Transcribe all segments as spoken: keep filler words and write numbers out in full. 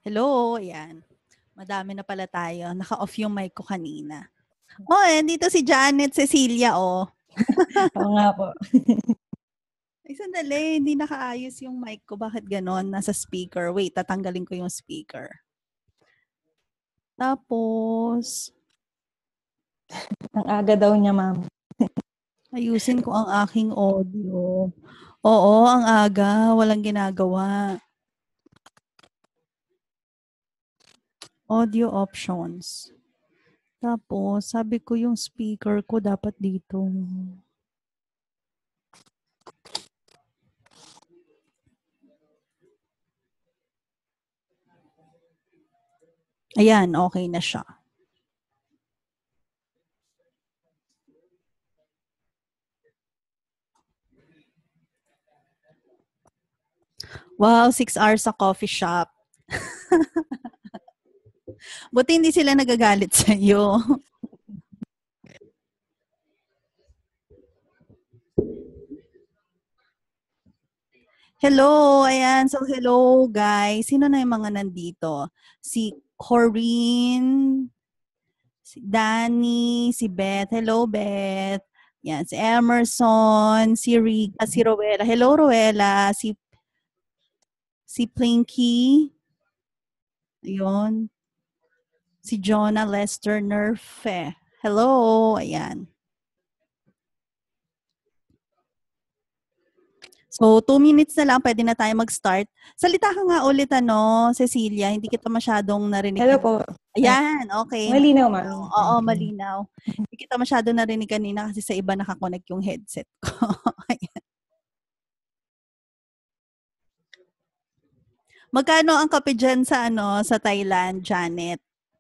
Hello, ayan. Madami na pala tayo. Naka-off yung mic ko kanina. Oh, eh, dito si Janet Cecilia, oh. Oo nga po. Ay, sandali. Hindi nakaayos yung mic ko. Bakit ganon? Nasa speaker. Wait, tatanggalin ko yung speaker. Tapos, Ang aga daw niya, ma'am. ayusin ko ang aking audio. Oo, ang aga. Walang ginagawa. Audio options. Tapos, sabi ko yung speaker ko dapat dito. Ayan, okay na siya. Wow, six hours sa coffee shop. Buti hindi sila nagagalit sa iyo. Hello, ayan. So, hello, guys. Sino na yung mga nandito? Si Corinne, si Danny, si Beth. Hello, Beth. Yan, si Emerson, si Rica, si Rowella. Hello, Rowella. Si, si Plinky. Ayun. Si Jonah Lester Nerfe. Hello, ayan. So, two minutes na lang, pwede na tayo mag-start. Salita ka nga ulit, ano, Cecilia. Hindi kita masyadong narinig. Hello po. Ayan, okay. Malinaw, ma'am. Oo, malinaw. Hindi kita masyado narinig kanina kasi sa iba nakakonect yung headset ko. Ayan. Magkano ang kape dyan sa, ano, sa Thailand, Janet?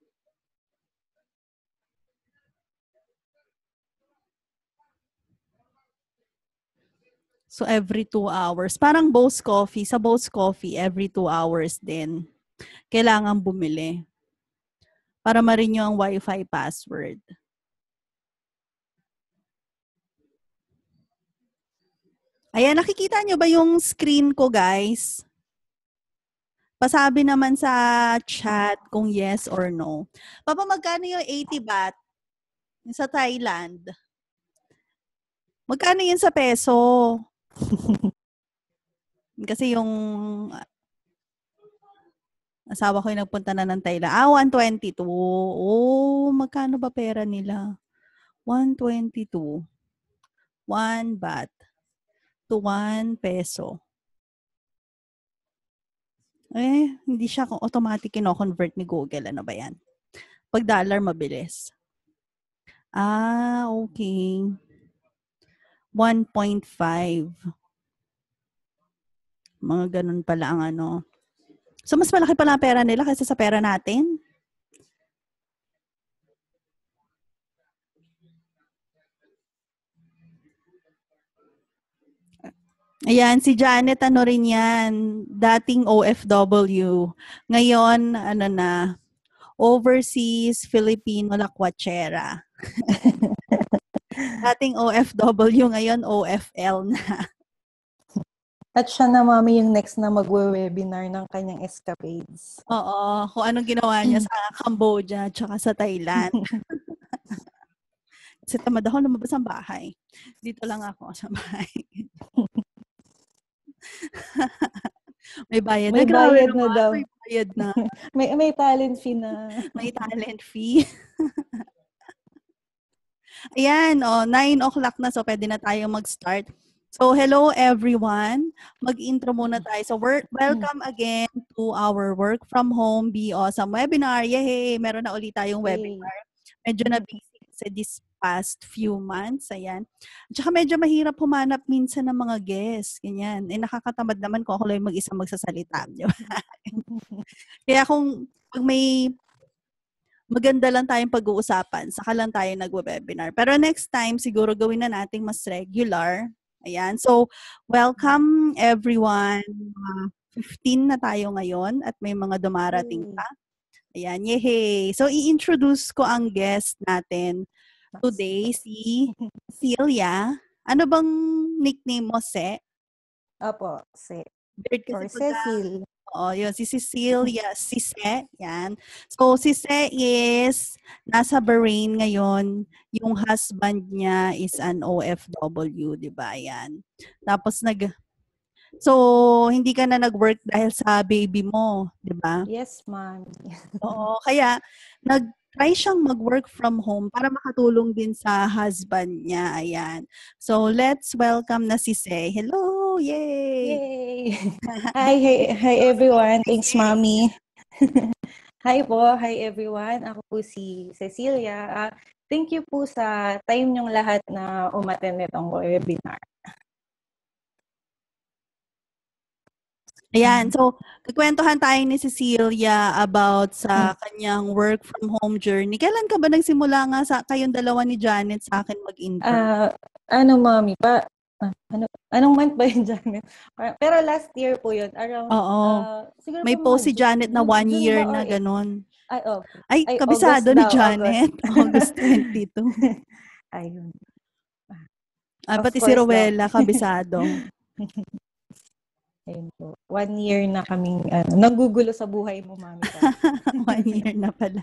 So, every two hours. Parang Bose Coffee. Sa Bose Coffee, every two hours din. Kailangan bumili. Para ma-renew ang Wi-Fi password. Ayan, nakikita nyo ba yung screen ko, guys? Pasabi naman sa chat kung yes or no. Papa, magkano yung eighty baht sa Thailand? Magkano yun sa peso? Kasi yung asawa ko yung nagpunta na ng Thailand. Ah, one twenty-two. Oh, magkano ba pera nila? one twenty-two. one baht to one peso. Eh, hindi siya automatic kino-convert ni Google. Ano ba yan? Pag dollar, mabilis. Ah, okay. one point five. Mga ganun pala ang ano. So, mas malaki pala ang pera nila kaysa sa pera natin? Ayan, si Janet, ano rin yan, dating O F W. Ngayon, ano na, overseas Filipino lakwachera. Dating O F W, ngayon O F L na. At siya na, mami, yung next na magwe-webinar ng kanyang escapades. Oo, kung anong ginawa niya sa Cambodia tsaka sa Thailand. Kasi tamad ako lumabas ang bahay. Dito lang ako sa bahay. May bayad May na. Grabe bayad naman. na daw. May bayad na. may, may talent fee na. May talent fee. Ayan, oh, nine o'clock na, so pwede na tayong mag-start. So, hello everyone. Mag-intro muna tayo. So, work, welcome again to our Work From Home Be Awesome webinar. Yay! Meron na ulit tayong webinar. Medyo na busy kasi this past few months. Ayan. At saka medyo mahirap humanap minsan ng mga guests. Ganyan. Eh, nakakatamad naman kung ako lang mag-isa magsasalita. Kaya kung pag may maganda lang tayong pag-uusapan, saka lang tayo nag-webinar. Pero next time, siguro gawin na natin mas regular. Ayan. So, welcome everyone. Uh, fifteen na tayo ngayon at may mga dumarating pa. Ayan. Yehey. So, i-introduce ko ang guest natin today, si Celia. Ano bang nickname mo, Se? Opo, Se. Weird kasi Or pagka, Cecil. Oo, yun. Si Cecilia, si Se, yan. So, si Se is nasa Bahrain ngayon. Yung husband niya is an O F W, di ba? Yan. Tapos nag... So, hindi ka na nag-work dahil sa baby mo, di ba? Yes, ma'am. Oo, kaya nag-try siyang mag-work from home para makatulong din sa husband niya. Ayan. So, let's welcome na si Se. Hello! Yay! Yay! Hi, hi, hi everyone. Thanks, Mommy. Hi po. Hi everyone. Ako po si Cecilia. Uh, thank you po sa time niyong lahat na umattend nitong webinar. Ayan, so kukwentuhan tayo ni Cecilia about sa kanyang work from home journey. Kailan ka ba nagsimula nga sa kayong dalawa ni Janet sa akin mag-intern? Uh, ano, Mommy? Pa, uh, ano, anong month ba yun, Janet? Pero last year po yun. Around, Oo. uh, siguro May po post mga si Janet na June, one June year ba na or ganon. Ay, oh. Ay, Ay, kabisado August ni daw, Janet. August twenty-two. Ayun. Ah, Of pati si course daw. Rowella, kabisado. Ayun po. One year na kaming, ano, nagugulo sa buhay mo, Mami. One year na pala.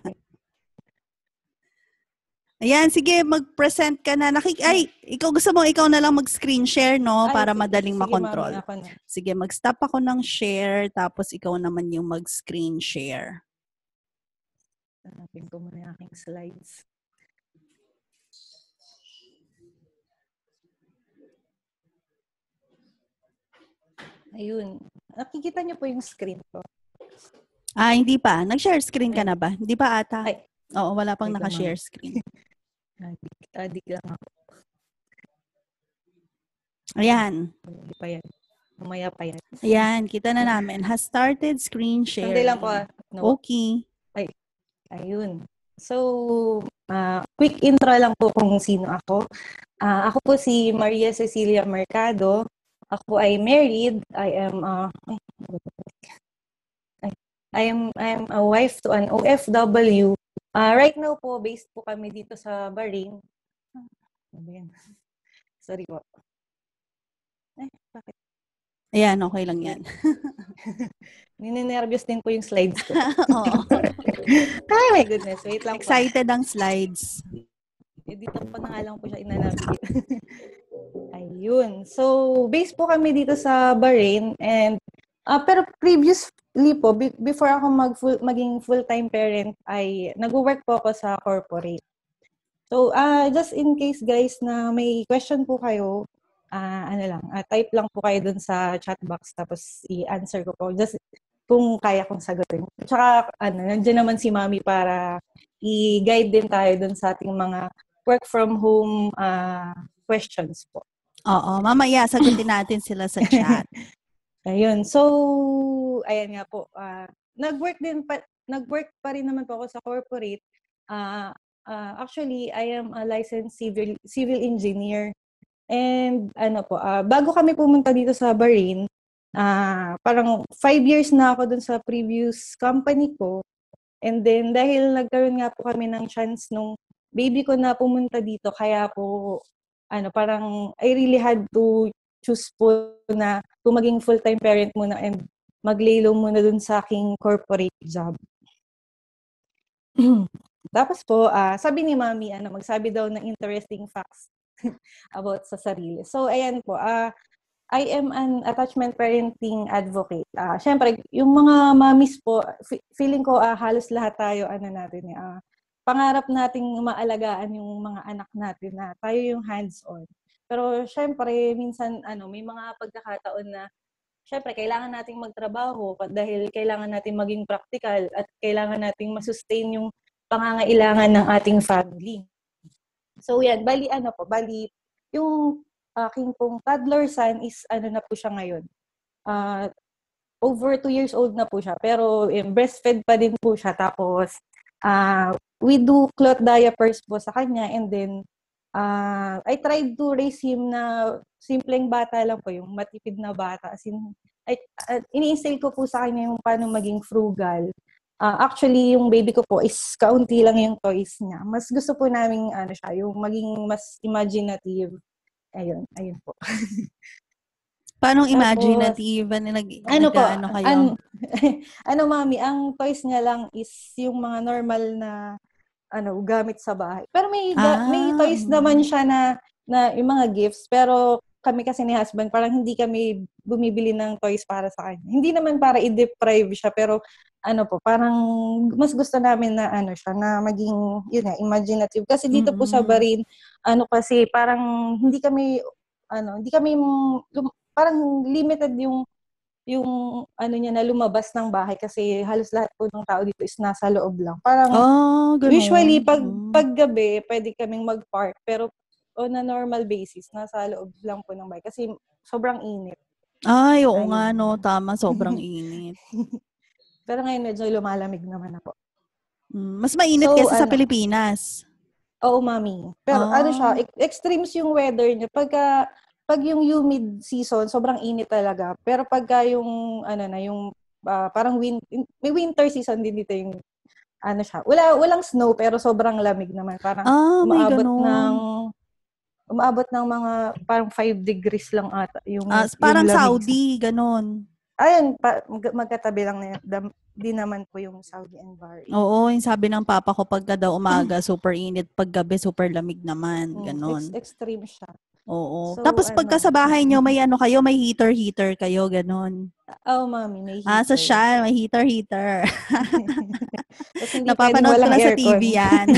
Ayan, sige, mag-present ka na. Nakik Ay, ikaw gusto mo, ikaw na lang mag-screen share, no? Ay, Para sige, madaling sige, makontrol. Mami, ako na. Sige, mag-stop ako ng share, tapos ikaw naman yung mag-screen share. Hanapin ko muna yung aking slides. Ayun. Nakikita niyo po yung screen ko? Ah, hindi pa. Nag-share screen ka Ay. na ba? Hindi pa ata. Ay. Oo, wala pang Ay, naka-share screen. Adik, adik lang ako. Ayan. Hindi pa yan. Mamaya pa yan. Ayan, kita na namin. Has started screen sharing. Sandali lang po. No. Okay. Ay, ayun. So, uh, quick intro lang po kung sino ako. Uh, ako po si Maria Cecilia Mercado. Ako ay married. I am uh, I am I am a wife to an O F W. Uh, right now po, based po kami dito sa Bahrain. Sorry po. Eh, bakit? Ayan, okay lang yan. Ninenervyos din po yung slides ko. Oo. Ay, my goodness. Wait lang po. Excited ang slides. Dito pa na nga lang po siya inanavigate. Ayun. So, based po kami dito sa Bahrain. And, uh, pero previously po, be- before ako mag full, maging full-time parent, ay nag-work po ako sa corporate. So, uh, just in case guys na may question po kayo, uh, ano lang, uh, type lang po kayo dun sa chat box tapos i-answer ko po. Just kung kaya kong sagutin. Tsaka, ano, nandiyan naman si Mami para i-guide din tayo dun sa ating mga work from home uh, questions po. Oo, mamaya sagutin natin sila sa chat. Ayun. So, ayan nga po. Uh, nag-work din pa, nag-work pa rin naman po ako sa corporate. Uh, Uh, actually, I am a licensed civil civil engineer. And ano po, uh, bago kami pumunta dito sa Bahrain, uh, parang five years na ako dun sa previous company ko. And then, dahil nagkaroon nga po kami ng chance nung baby ko na pumunta dito, kaya po, ano, parang I really had to choose po na kung maging full-time parent muna and mag-lay low muna dun sa aking corporate job. Tapos po, uh, sabi ni Mami, ano, magsabi daw ng interesting facts about sa sarili. So, ayan po, uh, I am an attachment parenting advocate. Uh, Siyempre, yung mga mamis po, f- feeling ko uh, halos lahat tayo, ano natin, uh, pangarap nating maalagaan yung mga anak natin na tayo yung hands-on. Pero siyempre, minsan, ano, may mga pagkakataon na siyempre, kailangan nating magtrabaho dahil kailangan nating maging practical at kailangan nating masustain yung pangangailangan ng ating family. So yan, bali ano po, bali yung aking pong toddler son is ano na po siya ngayon. Uh, over two years old na po siya, pero um, breastfed pa din po siya. Tapos uh, we do cloth diapers po sa kanya and then uh, I tried to raise him na simpleng bata lang po, yung matipid na bata. As in, I, uh, ini-instill ko po sa kanya yung paano maging frugal. Uh, actually, yung baby ko po is kaunti lang yung toys niya. Mas gusto po namin ano siya, yung maging mas imaginative. Ayun, ayun po. Paano Tapos, imaginative? Ano, nag, ano po, nag-ano kayo? an, ano mami, ang toys niya lang is yung mga normal na ano, gamit sa bahay. Pero may ga- may Ah, toys naman mm. siya na na yung mga gifts, pero kami kasi ni husband parang hindi kami bumibili ng toys para sa kanya. Hindi naman para i-deprive siya, pero ano po, parang mas gusto namin na ano siya, na maging yun nga, imaginative. Kasi dito po sa Mm-mm. Bahrain, ano kasi parang hindi kami ano, hindi kami lum- parang limited yung yung ano niya na lumabas ng bahay kasi halos lahat po ng tao dito is nasa loob lang. Parang Ah, usually, ganun. pag Mm. paggabi, pwede kaming mag-park, pero on a normal basis, nasa loob lang po ng bahay kasi sobrang init. Ay, oo nga, no. Ayun. Tama, sobrang init. Pero ngayon medyo lumalamig naman na po. Mm. Mas mainit So, kaysa sa ano, Pilipinas. oo, mami. Pero ano siya, Ah, e- extremes yung weather niya. Pagka, pag yung humid season, sobrang init talaga. Pero pagka yung, ano na, yung ah, parang win, may winter season din dito yung ano siya. Wala walang snow pero sobrang lamig naman. Parang ah, may umaabot ng ganun. umaabot ng mga parang five degrees lang ata Ah, yung yung parang lamig sa. Saudi, ganun. Ayun, pa, mag- magkatabi lang na dam- din naman po yung Saudi and Bahrain. Oo, yung sabi ng papa ko pagka daw umaga, super init. Pag gabi, super lamig naman. Mm, ex- Ganon. extreme siya. Oo. So Tapos pagka sa ano, bahay nyo, may ano kayo, may heater-heater kayo, ganon. oh mami, may Ah, heater. social, may heater-heater. Tapos hindi pwedeng Napapanood ko walang lang sa T V aircon. yan.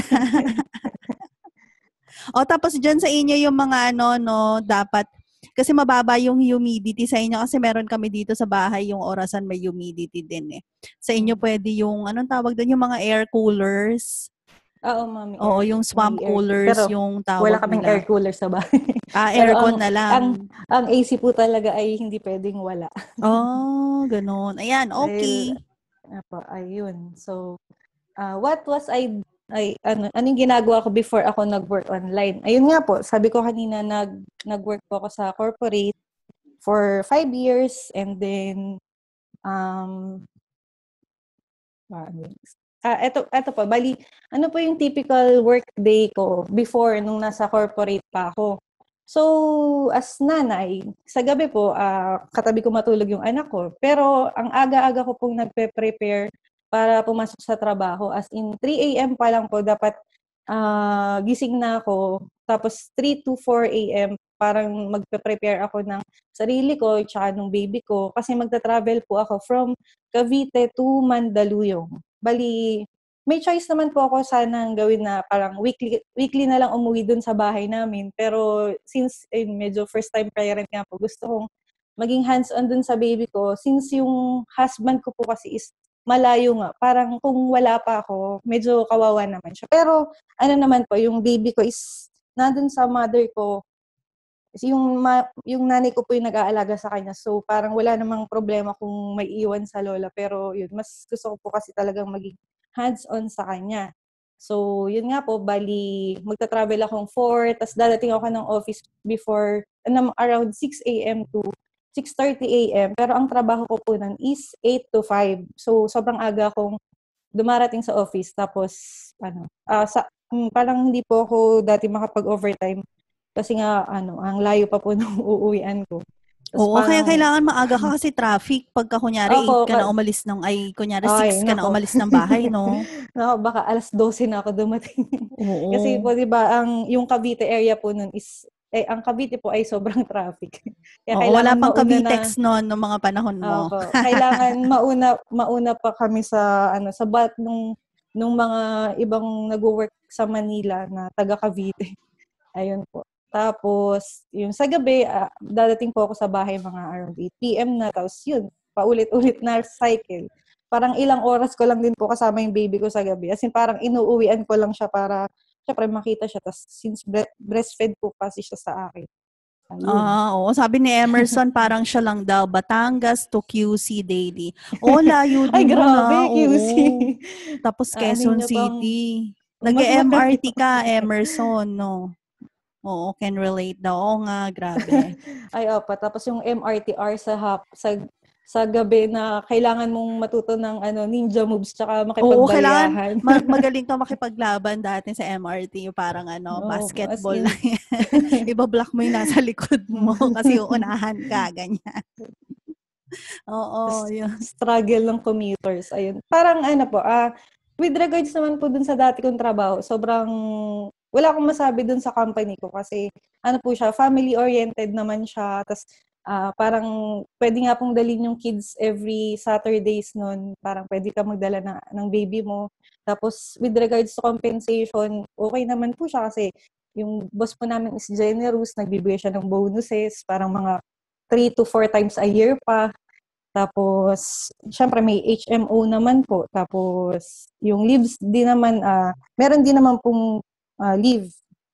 O tapos dyan sa inyo yung mga ano, no, dapat, kasi mababa yung humidity sa inyo kasi meron kami dito sa bahay yung orasan may humidity din eh. Sa inyo Mm. pwede yung, anong tawag doon, yung mga air coolers. Oo, mami, Oo, air, yung may swamp air. coolers Pero yung wala tawag kaming air nila. cooler sa bahay. Ah, Pero aircon ang na lang. ang ang A C po talaga ay hindi pwedeng wala. Oh, ganun. Ayan, Dahil okay. Apo, ayun. So, ah, what was I, ay, ano, anong ginagawa ko before ako nag-work online? Ayun nga po, sabi ko kanina, nag, nag-work po ako sa corporate for five years and then, um, ah, ano yun? Ah, eto, eto po, bali, ano po yung typical work day ko before nung nasa corporate pa ako? So, as nanay, sa gabi po, ah, katabi ko matulog yung anak ko. Pero ang aga-aga ko pong nagpe-prepare para pumasok sa trabaho. As in, three a.m. pa lang po, dapat ah, gising na ako. Tapos, three to four a.m., parang magpe-prepare ako ng sarili ko, tsaka ng baby ko. Kasi magta-travel po ako from Cavite to Mandaluyong. Bali, may choice naman po ako sanang gawin na parang weekly weekly na lang umuwi dun sa bahay namin. Pero since eh, medyo first time parent nga po, gusto kong maging hands-on dun sa baby ko. Since yung husband ko po kasi is malayo nga, parang kung wala pa ako, medyo kawawa naman siya. Pero ano naman po, yung baby ko is nandun sa mother ko. Kasi yung, ma, yung nanay ko po yung nag-aalaga sa kanya. So, parang wala namang problema kung may iwan sa lola. Pero yun, mas gusto ko po kasi talagang maging hands-on sa kanya. So, yun nga po, bali, magta-travel akong four, tapos dadating ako ng office before, ano, around six a.m. to six thirty a.m. Pero ang trabaho ko po nun is eight to five. So, sobrang aga akong dumarating sa office. Tapos, ano, ah sa, mm, parang hindi po ako dati makapag-overtime kasi nga, ano, ang layo pa po nung uuwian ko. Tapos Oo, kaya parang, kailangan maaga ka kasi traffic. Pagka kunyari ako, eight ka na ka- umalis ng, ay kunyari ay, six ka na nako. umalis ng bahay, no? Nako, baka alas dose na ako dumating. Kasi Oo. po, di ba, ang, yung Cavite area po nun is, eh, ang Cavite po ay sobrang traffic. Kaya Oo, wala kailangan pang mauna na, Cavitex noon nung mga panahon mo. ako, kailangan mauna, mauna pa kami sa, ano, sa bat nung, nung mga ibang nag-work sa Manila na taga Cavite. Ayun po. Tapos, yung sa gabi, ah, dadating po ako sa bahay mga around eight p.m. na. Tapos yun, paulit-ulit na cycle. Parang ilang oras ko lang din po kasama yung baby ko sa gabi. As in, parang inuuwian ko lang siya para, syempre, makita siya. Tapos, since bre- breastfed po kasi siya sa akin. Ayun. Ah, oo. Sabi ni Emerson, parang siya lang daw, Batangas to Q C daily. Oh, layo Ay, din nun ah. grabe, Q C. Oo. Tapos Ah, ano Quezon nyo pang, City. mas malayo. Nag-M R T ka, Emerson, no? Oo, can relate daw. Oo nga, grabe. Ay, opa. Tapos yung M R T R sa hap, sa sa gabi na kailangan mong matuto ng ano ninja moves tsaka Oo, kailangan makipagbalyahan. ma- magaling ka makipaglaban dati sa M R T, yung parang ano, Oo, as basketball in, na yan. Iba-block mo yung nasa likod mo kasi uunahan ka, ganyan. Oo, yun. struggle ng commuters. Ayun. Parang ano po, ah, with regards naman po dun sa dati kong trabaho, sobrang wala akong masabi dun sa company ko kasi ano po siya, family-oriented naman siya. Tapos ah, parang pwede nga pong dalhin yung kids every Saturdays nun. Parang pwede ka magdala na, ng baby mo. Tapos with regards to compensation, okay naman po siya kasi yung boss po namin is generous, nagbibigay siya ng bonuses, parang mga three to four times a year pa. Tapos, syempre may H M O naman po. Tapos, yung leaves din naman, ah meron din naman pong ah, leave.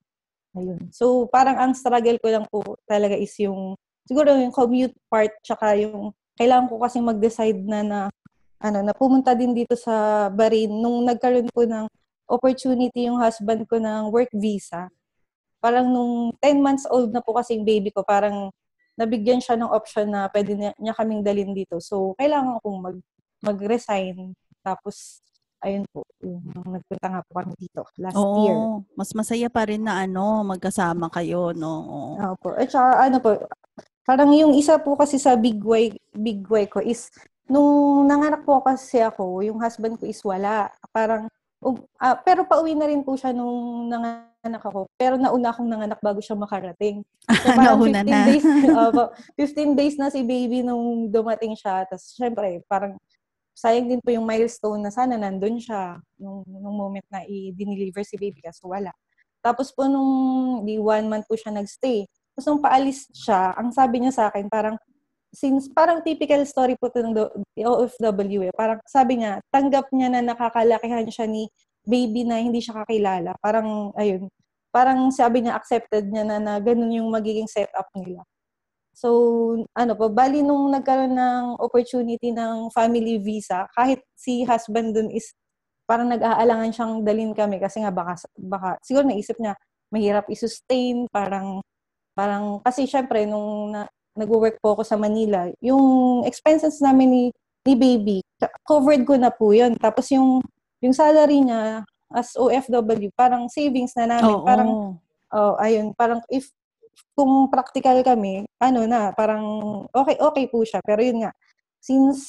Ayun. So, parang ang struggle ko lang po talaga is yung, siguro yung commute part, tsaka yung, kailangan ko kasing mag-decide na na, ano, na pumunta din dito sa Bahrain. Nung nagkaroon po ng opportunity yung husband ko ng work visa, parang nung ten months old na po kasing baby ko, parang nabigyan siya ng option na pwede niya, niya kaming dalhin dito. So, kailangan kong mag, mag-resign. Tapos, ayun po, yung nagpunta nga po kami dito last year. Oo, mas masaya pa rin na ano, magkasama kayo, no? Oo. Opo. At saka, ano po, parang yung isa po kasi sa big way, big way ko is, nung nanganak po kasi ako, yung husband ko is wala. Parang, um, ah, pero pauwi na rin po siya nung nanganak ako. Pero nauna akong nanganak bago siya makarating. So parang Nauna fifteen na. days, opo, fifteen days na si baby nung dumating siya. Tapos syempre, parang sayang din po yung milestone na sana nandun siya nung, nung moment na i-deliver si baby kasi wala. Tapos po nung di one month po siya nagstay. Tapos nung paalis siya, ang sabi niya sa akin, parang, since parang typical story po ito ng O F W eh. Parang sabi niya, tanggap niya na nakakalakihan siya ni baby na hindi siya kakilala. Parang, ayun, parang sabi niya, accepted niya na na ganun yung magiging setup nila. So, ano po, bali nung nagkaroon ng opportunity ng family visa, kahit si husband dun is parang nag-aalangan siyang dalhin kami kasi nga baka, baka siguro naisip niya, mahirap i-sustain, parang, parang, kasi syempre, nung na, nag-work po ako sa Manila, yung expenses namin ni, ni baby, covered ko na po yun. Tapos yung, yung salary niya as O F W, parang savings na namin, parang, Oo. oh, ayun, parang if, kung practical kami, ano na, parang okay, okay po siya. Pero yun nga, since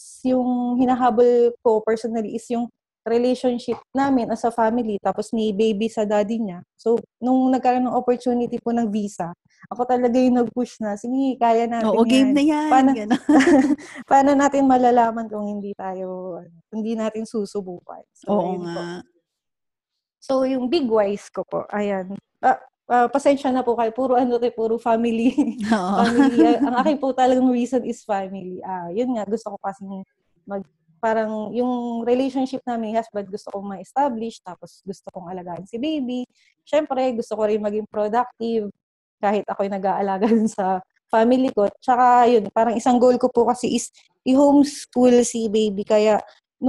yung hinahabol ko personally is yung relationship namin as a family, tapos ni baby sa daddy niya. So, nung nagkaroon ng opportunity po ng visa, ako talaga yung nag-push na, sige, kaya natin Oo, game yan. na yan. Paano, Gano'n. paano natin malalaman kung hindi tayo, hindi natin susubukan? So, Oo ayun po. nga. So, yung big wise ko po, ayan. Ah, ah, pasensya na po kayo. Puro ano to, puro family. Oo. family. Ah, ang akin po talagang reason is family. Ah, yun nga, gusto ko kasi mag, parang yung relationship namin ni husband, gusto kong ma-establish, tapos gusto kong alagaan si baby. Siyempre, gusto ko rin maging productive, kahit ako'y nag-aalaga dun sa family ko. Tsaka, yun, parang isang goal ko po kasi is i-homeschool si baby. Kaya,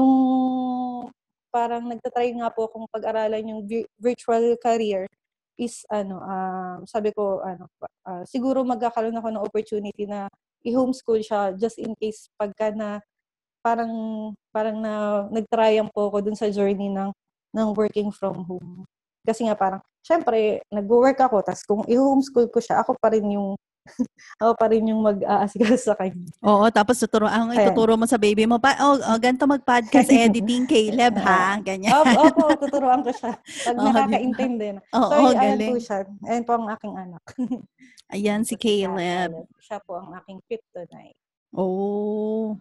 nung parang nagtatry nga po akong pag-aralan yung vi- virtual career is ano uh, sabi ko ano uh, siguro magkakaroon ako ng opportunity na i-homeschool siya just in case pagka na parang parang na nagtryam po ako dun sa journey ng ng working from home. Kasi nga parang syempre nagwo-work ako tas kung i-homeschool ko siya, ako pa rin yung ako pa rin yung mag-aasikaso sa kanya. Oo, tapos tuturo, ang ituturo mo sa baby mo, pa, oh, oh ganito mag-podcast editing, Caleb, ha? Ganyan. Opo, opo, tuturuan ko siya. Pag Oo, di ba? nakakaintindi na. So, Oo, ayan po galing. siya. Ayan po ang aking anak. Ayan Ayan si po si Caleb. Caleb. Siya po ang aking kryptonite. Oh.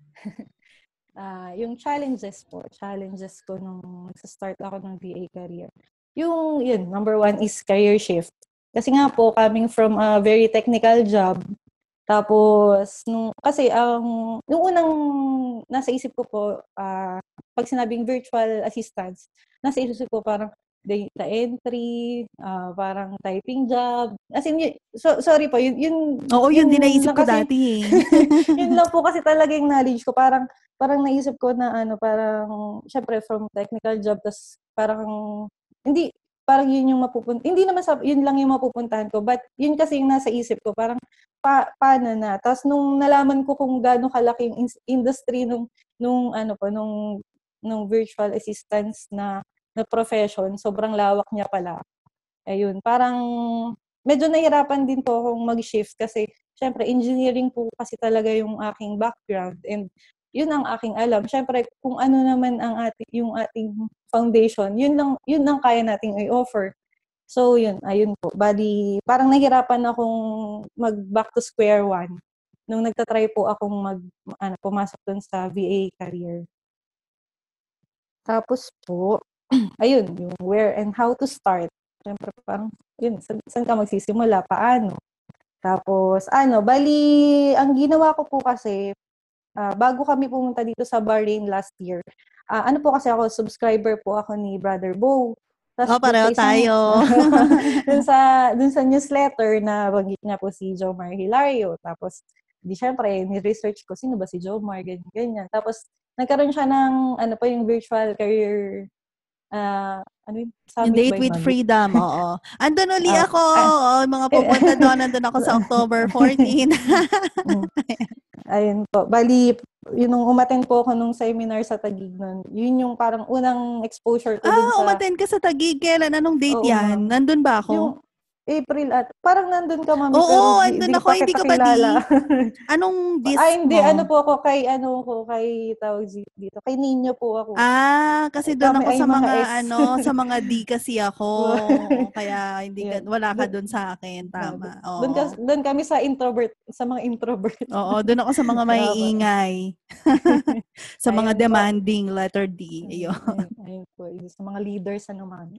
Uh, yung challenges po, challenges ko nung nagsa-start ako ng V A career. Yung, yun, number one is career shift. Kasi nga po, coming from a very technical job, tapos, nung, kasi, ang, um, nung unang nasa isip ko po, uh, pag sinabing virtual assistants, nasa isip ko parang data entry, uh, parang typing job. As in, yun, so, sorry po, yun, yun, Oo, yun, yun din naisip ko kasi, dati eh. yun lang po kasi talaga yung knowledge ko. Parang, parang naisip ko na ano, parang, syempre from technical job, tas parang, hindi, parang yun yung mapupunta, hindi naman sa, yun lang yung mapupuntahan ko, but yun kasi yung nasa isip ko, parang, pa, paano na? Tapos nung nalaman ko kung gaano kalaki yung industry nung, nung ano po, nung, nung virtual assistants na, na profession, sobrang lawak niya pala. Ayun, parang, medyo nahirapan din po akong mag-shift kasi, syempre, engineering po kasi talaga yung aking background, and yun ang aking alam. Syempre, kung ano naman ang ating, yung ating foundation, yun lang, yun lang kaya nating i-offer. So, yun, ayun po. Bali, parang nahirapan akong mag-back to square one nung nagtatry po akong mag, ano, pumasok dun sa V A career. Tapos po, ayun, yung where and how to start. Siyempre, parang, yun, saan, saan ka magsisimula, paano? Tapos, ano, bali, ang ginawa ko po kasi, uh, bago kami pumunta dito sa Bahrain last year, uh, ano po kasi ako, subscriber po ako ni Brother Bo. Tapos Oh, dun sa pareho isang, tayo. dun sa, dun sa newsletter na banggit nga po si Jomar Hilario. Tapos, di syempre, ni-research ko, sino ba si Jomar, ganyan, ganyan. Tapos, nagkaroon siya ng, ano pa yung virtual career, uh, ano yung Yung summit Date by with Mami. Freedom, oo. Andun uli uh, ako. uh, Oh, mga pupunta doon. Andun ako sa October fourteenth. Ayun po. Bali, yun nung umattend po ako nung seminar sa Taguig nun, yun yung parang unang exposure ko dun Ah, sa... umattend ka sa Taguig. Kailan? Anong date Oo, yan? ma'am. Nandun ba ako? Yung April at... Parang nandun ka, Mami, pero Oo, di, andun di ako. pa Hindi kita ka ba kilala. di? Anong Ay, disc hindi. Ano mo? po ako kay, ano ko, kay tawag dito. Kay Nino po ako. Ah, kasi Ay, doon kami ako ay sa mga mga ex. ano, sa mga D kasi ako. Kaya hindi ka, Yun. wala ka Dun, doon sa akin. na, Tama. dun, ka, Oo. dun kami sa introvert, sa mga introvert. Oo, doon ako sa mga maiingay. Sa mga Ayun po. demanding, letter D. Ayun. Ayun, ayun po. Yung sa mga leaders, ano, Mami.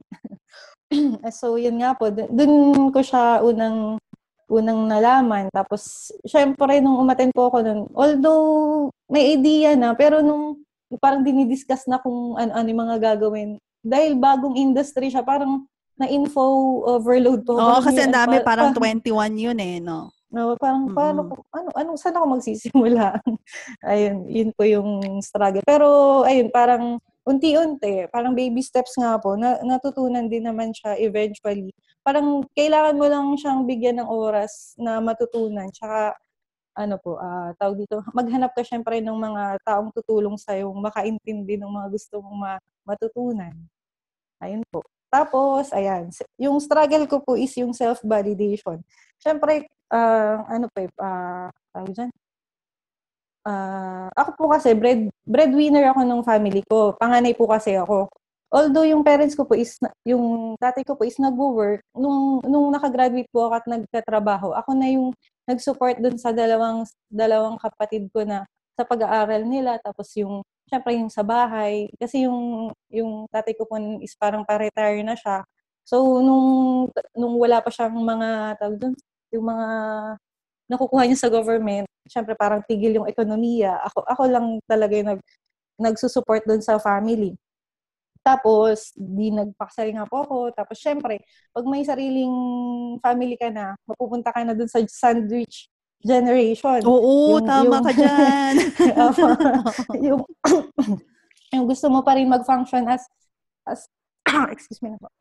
So, yun nga po. Dun, dun ko siya unang unang nalaman. Tapos, syempre, nung umattend po ako nun, although may idea na, pero nung parang dinidiscuss na kung ano-ano yung mga gagawin, dahil bagong industry siya, parang na-info overload po. Oo, Parang, kasi yun, ang ano, dami, pa, parang pa, twenty-one yun eh, no? no, parang, paano Mm-mm. ko, ano, ano, saan ako magsisimula? Ayun, yun po yung struggle. Pero, ayun, parang, unti-unti, parang baby steps nga po, na, natutunan din naman siya eventually. Parang, kailangan mo lang siyang bigyan ng oras na matutunan. Tsaka, ano po, uh, tawag dito, maghanap ka syempre ng mga taong tutulong sa'yo, makaintindi ng mga gusto mong ma- matutunan. Ayun po. Tapos, ayan, yung struggle ko po is yung self-validation. Syempre, uh, ano pa eh, uh, tawag dyan, Uh, ako po kasi, bread, breadwinner ako ng family ko. Panganay po kasi ako. Although yung parents ko po is, yung tatay ko po is nag-work, nung, nung nakagraduate po ako at nagkatrabaho, ako na yung nag-support dun sa dalawang, dalawang kapatid ko na sa pag-aaral nila. Tapos yung, syempre yung sa bahay. Kasi yung, yung tatay ko po is parang pa-retire na siya. So, nung, nung wala pa siyang mga, tawag dun, yung mga nakukuha niya sa government, syempre parang tigil yung ekonomiya. Ako ako lang talaga yung nag nagsusupport doon sa family. Tapos, di nagpakasal nga po ako. Tapos, syempre, pag may sariling family ka na, mapupunta ka na doon sa sandwich generation. Oo, Yung, tama yung, ka dyan. yung, yung gusto mo pa rin mag-function as, as, excuse me na po.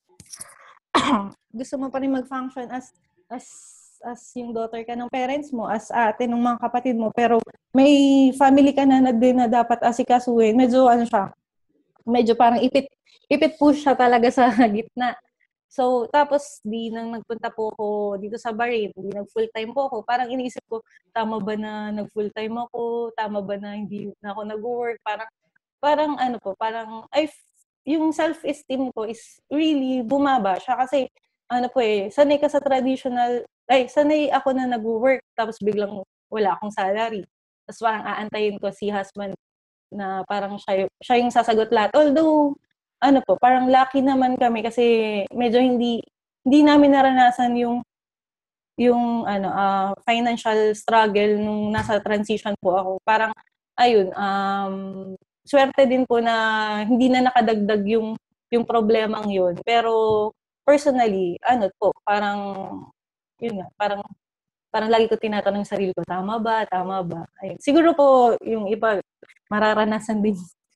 Gusto mo pa rin mag-function as, as, as yung daughter ka ng parents mo, as ate ng mga kapatid mo, pero may family ka na na din na dapat asikasuhin. Medyo, ano siya, medyo parang ipit, ipit po siya talaga sa gitna. So, tapos, di nang nagpunta po ako dito sa Bahrain, di nag-full-time po ako, parang iniisip ko, tama ba na nag-full-time ako? Tama ba na hindi na ako nag-work? Parang, parang ano po, parang, I, yung self-esteem ko is really bumaba siya kasi, ano po eh, sanay ka sa traditional, ay, sanay ako na nag-work, tapos biglang wala akong salary. Tapos parang aantayin ko si husband na parang siya, siya yung sasagot lahat. Although, ano po, parang lucky naman kami kasi medyo hindi hindi namin naranasan yung yung ano uh, financial struggle nung nasa transition po ako. Parang ayun, um swerte din po na hindi na nakadagdag yung yung problemang yun. Pero personally, ano po, parang yun nga, parang parang lagi ko tinatanong sa sarili ko, tama ba? Tama ba? Ayun. Siguro po yung iba mararanasan din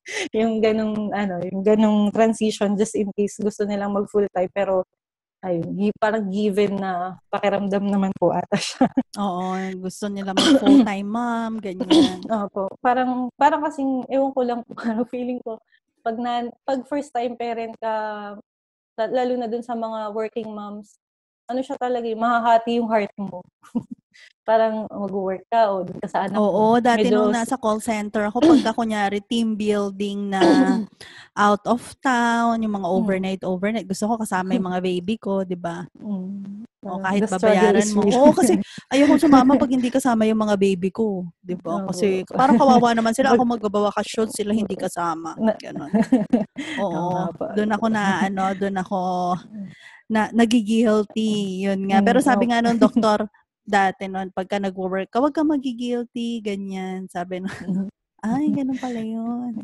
yung ganung ano, yung ganung transition just in case gusto nilang mag full time pero ayun, parang given na pakiramdam naman po ata siya. Oo, gusto nila mag full-time mom, ganyan. Opo, parang parang kasing ewan ko lang po, parang feeling ko pag na pag first time parent ka, lalo na dun sa mga working moms, ano siya talaga, mahahati yung heart mo. Parang mag-work ka o dun ka sa anak mo. Oo, dati Medyo nung nasa call center ako, pagka kunyari team building na out of town, yung mga overnight, overnight, gusto ko kasama yung mga baby ko, di ba? Mm. O Uh, kahit the struggle babayaran is mo. real. Oo, kasi ayoko sumama pag hindi kasama yung mga baby ko, di ba? Kasi Opo. parang kawawa naman sila, Pag- ako magbabakasyon, sila hindi kasama. Na- Ganon. Oo nga Oo, po. doon ako na, ano, doon ako na nagigilty, yun nga. Pero Mm, sabi opo. nga nung doktor, dati noon, pagka nag-work ka, huwag ka magigilty, ganyan. Sabi nun, ay, ganun pala yun.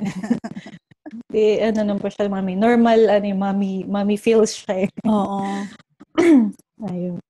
Eh, ano naman po siya, mami. Normal, ano yung mami, mami feels siya eh. Oo. Ayun.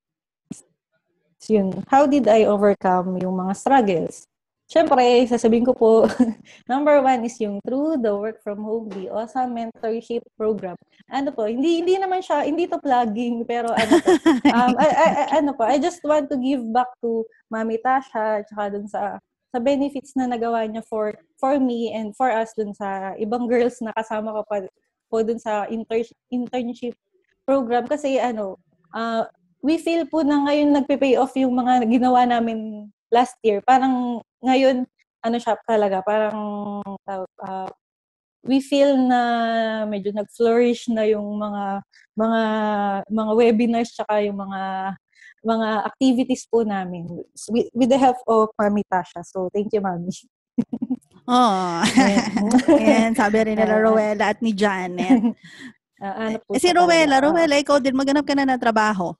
So, yun. How did I overcome yung mga struggles? Siyempre, sasabihin ko po, number one is yung through the work from home, the awesome mentorship program. Ano po, hindi hindi naman siya, hindi to plugging, pero ano po, um, I, I, I- ano po, I just want to give back to Mami Tasha, tsaka dun sa sa benefits na nagawa niya for for me and for us dun sa ibang girls na kasama ko pa po dun sa inter, internship program kasi ano, uh, we feel po na ngayon nagpe-pay off yung mga ginawa namin last year. Parang ngayon, ano siya talaga, parang uh, we feel na medyo nag-flourish na yung mga mga mga webinars tsaka yung mga mga activities po namin with, with the help of Mami Tasha. So, thank you, Mami. Oh. Ayan, sabi rin nila Rowella at ni Janet. Uh, ano po eh, si siya Rowella, talaga. Rowella, ikaw din, maghanap ka na ng trabaho.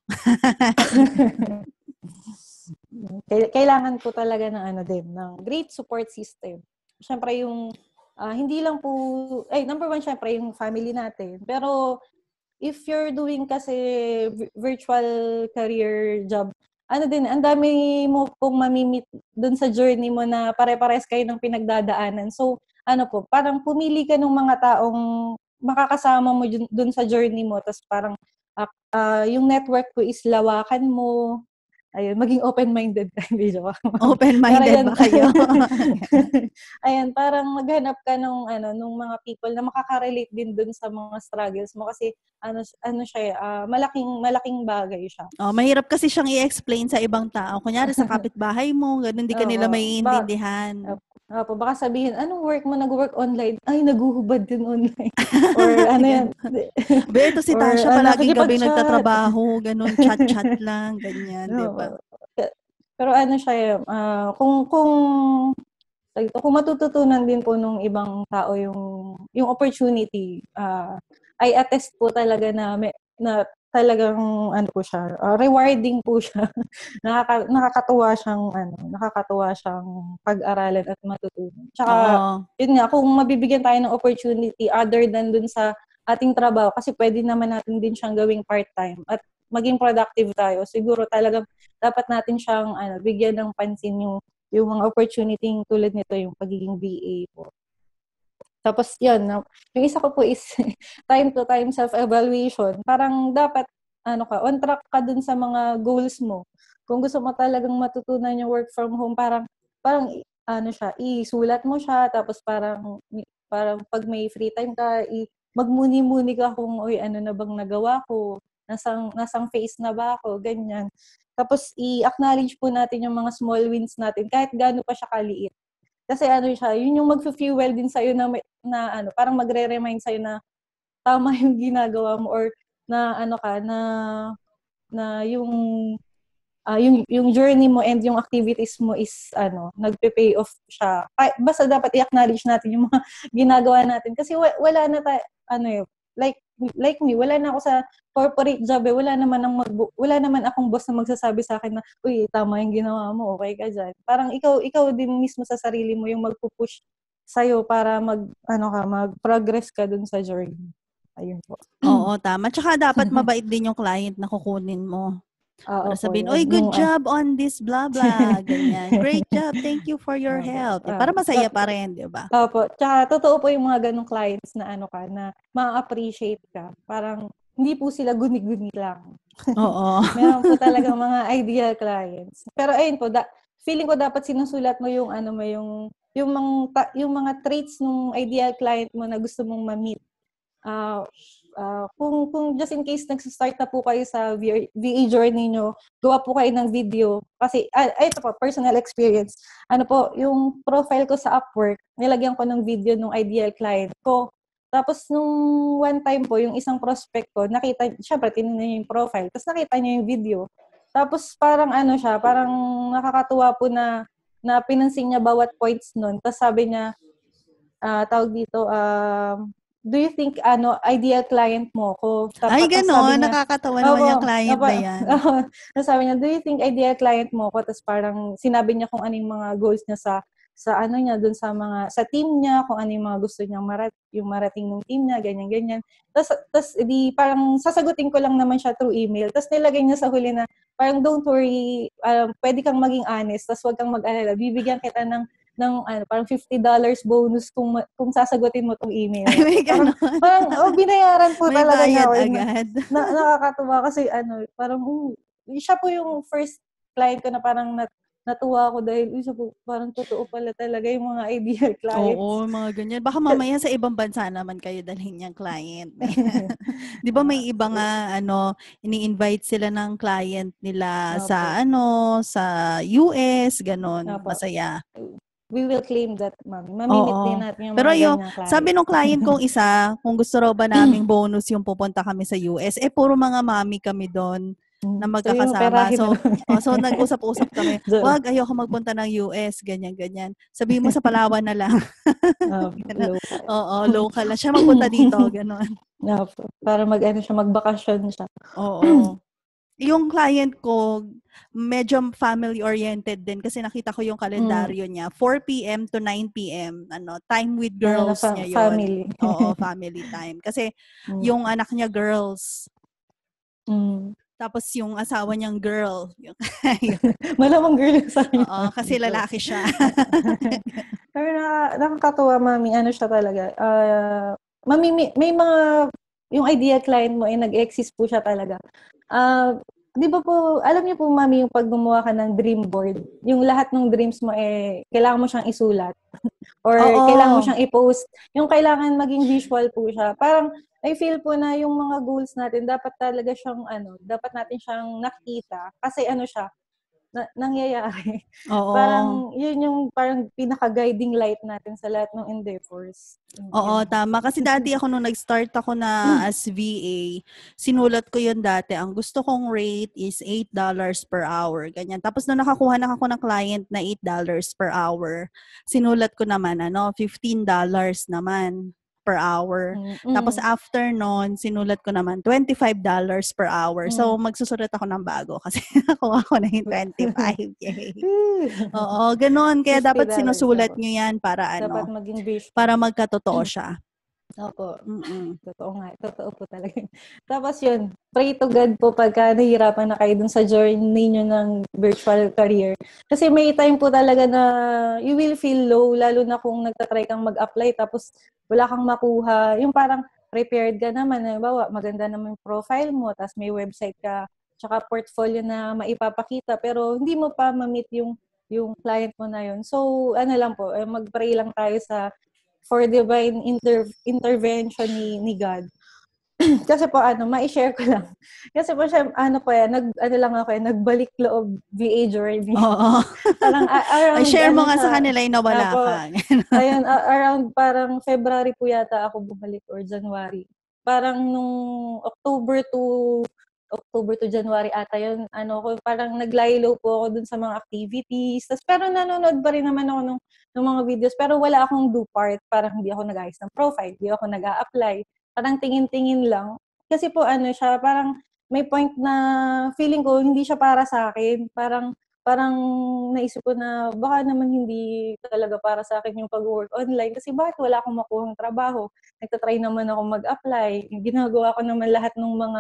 Kailangan po talaga ng ano din, ng great support system. Siyempre yung, uh, hindi lang po, ay, number one, siyempre yung family natin. Pero, if you're doing kasi virtual career job, ano din, ang dami mo pong mamimit dun sa journey mo na pare-pares kayo ng pinagdadaanan. So, ano po, parang pumili ka ng mga taong makakasama mo dun, dun sa journey mo. Tapos parang, uh, uh, yung network ko is lawakan mo. Ayun, maging open-minded ka, hindi joke. Open-minded ba kayo? Ayan, parang maghanap ka nung ano, nung mga people na makaka-relate din dun sa mga struggles mo kasi ano ano siya, uh, malaking malaking bagay siya. Oh, mahirap kasi siyang i-explain sa ibang tao. Kunyari sa kapitbahay mo, ganun hindi ka nila maiintindihan. Opo, baka sabihin, anong work mo, nag-work online? Ay, naguhubad din online. Or ano yan. Be, ito si Tasha, or, palaging ano, gabi nagtatrabaho, ganun, chat-chat lang, ganyan, no. di ba? Pero ano siya, uh, kung, kung, kung matututunan din po nung ibang tao yung, yung opportunity, uh, I attest po talaga na, may, na talagang ano po siya, uh, rewarding po siya. Nakaka, nakakatuwa siyang ano, nakakatuwa siyang pag-aralan at matutunan. Tsaka Oo. yun nga, kung mabibigyan tayo ng opportunity other than dun sa ating trabaho kasi pwede naman natin din siyang gawing part-time at maging productive tayo. Siguro talagang dapat natin siyang ano, bigyan ng pansin yung yung mga opportunity tulad nito yung pagiging V A po. Tapos yun, no? Yung isa ko po is time to time self-evaluation. Parang dapat, ano ka, on track ka dun sa mga goals mo. Kung gusto mo talagang matutunan yung work from home, parang, parang, ano siya, isulat mo siya, tapos parang, parang pag may free time ka, i, magmuni-muni ka kung, oy, ano na bang nagawa ko, nasang, nasang phase na ba ako, ganyan. Tapos, i-acknowledge po natin yung mga small wins natin, kahit gaano pa siya kaliit. Kasi ano siya, yun yung magfu-fuel din sa'yo na, na ano, parang magre-remind sa'yo na tama yung ginagawa mo or na ano ka, na, na yung, uh, yung, yung journey mo and yung activities mo is, ano, nagpe-pay off siya. Basta dapat i-acknowledge natin yung mga ginagawa natin. Kasi wala na tayo, ano yun, like, like me, wala na ako sa corporate job eh, wala naman ang mag wala naman akong boss na magsasabi sa akin na, uy, tama yung ginawa mo, okay ka dyan. Parang ikaw ikaw din mismo sa sarili mo yung magpupush sa'yo para mag ano ka, mag-progress ka dun sa journey. Ayun po. Oo, tama. Tsaka dapat mabait din yung client na kukunin mo. Oo Para po, sabihin, yun. "Oy, good Yung, ah, job on this blah blah." Ganyan. "Great job. Thank you for your Opo, help." ah, Para masaya tsa pa rin, 'di ba? opo, tsaka totoo po yung mga gano'ng clients na ano ka, na maa-appreciate ka. Parang hindi po sila guni-guni lang. Oo. Meron po talagang mga ideal clients. Pero ayun po, da feeling ko dapat sinusulat mo yung ano mo, yung yung mang ta yung mga traits nung ideal client mo na gusto mong ma-meet. Ah, ah, kung kung just in case nagsa-start na po kayo sa V A V A journey niyo, gawa po kayo ng video. Kasi ah, ay ito po, personal experience. Ano po, yung profile ko sa Upwork, nilagyan ko ng video nung ideal client ko. Tapos nung one time po, yung isang prospect ko, nakita, syempre tinignan niya yung profile, tapos nakita niya yung video. Tapos parang ano siya, parang nakakatuwa po na na pinansin niya bawat points nun. Tapos sabi niya, ah, tawag dito, um, do you think ano ideal client mo ko? Ay, Tapos tas sabi gano'n. niya, Nakakatawa naman yung opo, client opo, na 'yan. oo. Tapos sabi niya, do you think ideal client mo ko? Tapos parang sinabi niya kung ano yung mga goals niya sa sa ano niya dun sa mga sa team niya, kung ano yung mga gusto niyang marat yung marating ng team niya, ganyan ganyan. Tapos tapos di parang sasagutin ko lang naman siya through email. Tapos nilagay niya sa huli na parang don't worry, um, pwede kang maging honest, tapos wag kang mag-alala. Bibigyan kita ng ng ano, parang fifty dollars bonus kung ma- kung sasagutin mo 'tong email Ay, na may 'to. Parang gano'n. parang oh, binayaran po May talaga niya bayad ako. Eh, na, agad. na nakakatuwa kasi ano, parang oh, siya po yung first client ko na parang nat, natuwa ako dahil isa po parang totoo pala talaga yung mga ideal clients. Oo, mga ganyan. Baka mamaya sa ibang bansa naman kayo dalhin niyang client. 'Di ba may iba nga ano, ini-invite sila ng client nila Opo. sa ano, sa U S, gano'n, Opo. masaya. We will claim that, ma'am. Mamimit Oo. din natin yung Pero mga yung ganyang sabi client. nung client kong isa, kung gusto raw ba naming bonus yung pupunta kami sa U S, eh puro mga mommy kami do'n na So, yung magkakasama. perahin na So, lang. oh, so nag-usap-usap kami, Joke. "Wag, ayoko magpunta ng U S," ganyan, ganyan. "Sabihin mo sa Palawan na lang." Um, Gano'n. local. Oo, local lang. Siya magpunta dito, gano'n. Opo. Para mag-ano siya, magbakasyon siya. Oo. Yung client ko, medyo family-oriented din kasi nakita ko yung Mm. kalendaryo niya, four p m to nine p m, ano, time with Ano na, girls fa- niya yon. family. Oo, family time. Kasi Mm. yung anak niya girls, Mm. tapos yung asawa niyang girl. Yung, yun. Malamang girl yung sa inyo. Oo, kasi lalaki siya. Pero na, nakakatuwa, mami. Ano siya talaga. Uh, mami, may, may mga, yung ideal client mo, eh, nag-exist po siya talaga. Uh, di ba po, alam niyo po, mami, yung pag gumawa ka ng dream board, yung lahat ng dreams mo, eh, kailangan mo siyang isulat. Or kailangan mo Oo. siyang i-post. Yung kailangan maging visual po siya. Parang, I feel po na yung mga goals natin, dapat talaga siyang, ano, dapat natin siyang nakita. Kasi ano siya, na, nangyayari. Oo. Parang, yun yung parang pinaka-guiding light natin sa lahat ng endeavors. Oo, Yun. tama. Kasi dati ako nung nag-start ako na as V A, sinulat ko yun dati. Ang gusto kong rate is eight dollars per hour. Ganyan. Tapos nung nakakuha na ako ng client na eight dollars per hour, sinulat ko naman, ano, fifteen dollars naman per hour. Tapos Mm-mm. after nun, sinulat ko naman twenty-five dollars per hour. So, Mm. magsusulat ako ng bago kasi nakuha ko na yung twenty-five. Yay. Oo, ganun. Kaya fifty dapat dollars sinusulat ako. nyo yan para Dapat ano, maging visual. para magkatotoo siya. Opo. Mm. Totoo nga. Totoo po talaga. Tapos yun, pray to God po pagka nahihirapan na kayo dun sa journey nyo ng virtual career. Kasi may time po talaga na you will feel low, lalo na kung nagtatry kang mag-apply tapos wala kang makuha. Yung parang prepared ka naman. Halimbawa, maganda naman yung profile mo, tapos may website ka, tsaka portfolio na maipapakita, pero hindi mo pa ma-meet yung, yung client mo na yun. So, ano lang po, eh, mag-pray lang tayo sa for divine inter- intervention ni, ni God. Kasi po, ano, ma-share ko lang. Kasi po siya, ano po yan, nag, ano lang ako yan, nagbalik loob V A journey. Oo. Parang uh, Ay, around, share ano mo nga siya, sa kanila yung uh, nawala po, ka. ayun, uh, around parang February po yata ako bumalik or January. Parang nung October to October to January ata yun, ano ko, parang naglaylo po ako dun sa mga activities. Tas, pero nanonood pa rin naman ako nung, nung mga videos, pero wala akong do part, parang hindi ako nag-ayos ng profile, hindi ako nag-a-apply, parang tingin-tingin lang. Kasi po ano siya, parang may point na feeling ko hindi siya para sa akin. Parang parang naisip ko na baka naman hindi talaga para sa akin yung pag-work online kasi bakit wala akong makuhang trabaho? Nagtatry naman ako mag-apply. Ginagawa ko naman lahat ng mga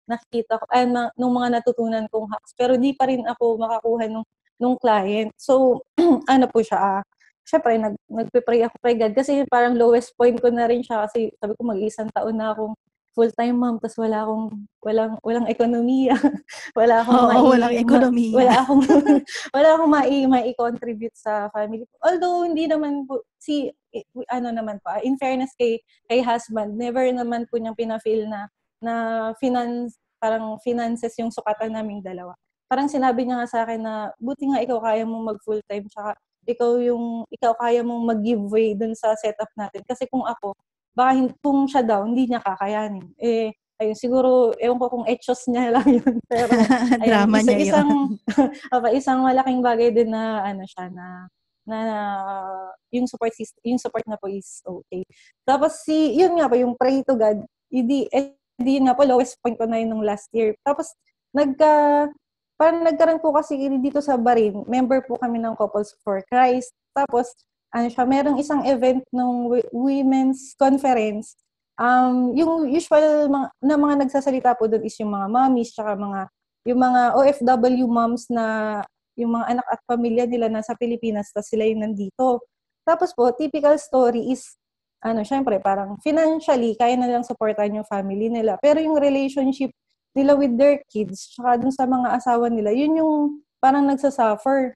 nakikita ko, ay, ma, nung mga natutunan kong hacks. Pero di pa rin ako makakuha nung, nung client. So, ano po siya, ah, syempre, nag, nagpe-pray ako kay God kasi parang lowest point ko na rin siya kasi sabi ko mag-iisang taon na akong full-time mom tapos wala akong, walang, walang ekonomiya. wala akong Oo, mai, walang ma, ekonomiya. wala akong, wala akong mai, mai-contribute sa family. Although, hindi naman po, si, ano naman pa, in fairness kay, kay husband, never naman po niyang pina-feel na, na finance, parang finances yung sukatan naming dalawa. Parang sinabi niya nga sa akin na, buti nga ikaw kaya mong mag-full-time, tsaka ikaw yung, ikaw kaya mong mag-give way dun sa setup natin. Kasi kung ako, baka kung siya daw, hindi niya kakayanin. Eh, ayun, siguro, ewan ko kung etchos niya lang yun. Pero, ayun, Drama isa, niya yun. isang, isang malaking bagay din na, ano siya, na, na, yung support system, yung support na po is okay. Tapos, si, yun nga po, yung pray to God, hindi, eh, hindi yun nga po, lowest point ko na yun nung last year. Tapos, nagka, parang nagkaroon po kasi dito sa Bahrain, member po kami ng Couples for Christ. Tapos, ano siya, merong isang event ng women's conference. Um, yung usual mga, na mga nagsasalita po doon is yung mga mommies, tsaka mga, yung mga O F W moms na, yung mga anak at pamilya nila nasa Pilipinas, tapos sila yung nandito. Tapos po, typical story is, ano, syempre, parang financially, kaya na lang supportan yung family nila. Pero yung relationship nila with their kids, tsaka dun sa mga asawa nila, yun yung parang nagsasuffer.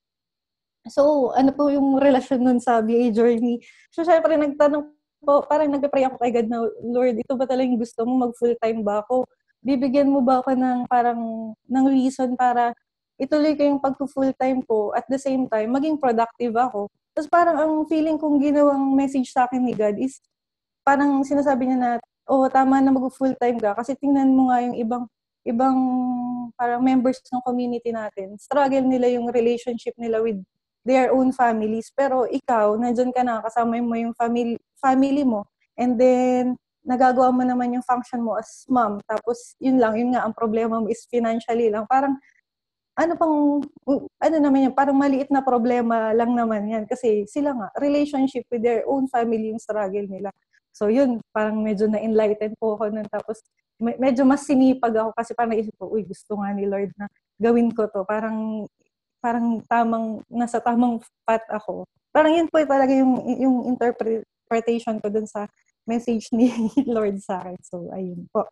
So, ano po yung relasyon nun sa B A journey? So, syempre, nagtanong po, parang nagpe-pray ako kay God na, Lord, ito ba talagang gusto mo? Mag-full-time ba ako? Bibigyan mo ba ako ng parang, ng reason para ituloy ko yung pag-full-time ko at the same time, maging productive ako. Tapos parang ang feeling kong ginawang message sa akin ni God is, parang sinasabi niya na, oh, tama na mag-full-time ka kasi tingnan mo nga yung ibang ibang parang members ng community natin. Struggle nila yung relationship nila with their own families. Pero ikaw, nandyan ka na, kasama mo yung family, family mo. And then, nagagawa mo naman yung function mo as mom. Tapos, yun lang, yun nga, ang problema mo is financially lang. Parang, ano pang, ano naman yan, parang maliit na problema lang naman yan. Kasi sila nga, relationship with their own family yung struggle nila. So, yun, parang medyo na-enlighten po ako nun. Tapos, medyo mas sinipag ako kasi parang naisip ko, uy, gusto nga ni Lord na gawin ko to. Parang, parang tamang, nasa tamang path ako. Parang yun po talaga yung, yung interpretation ko dun sa message ni Lord sa akin. So, ayun po.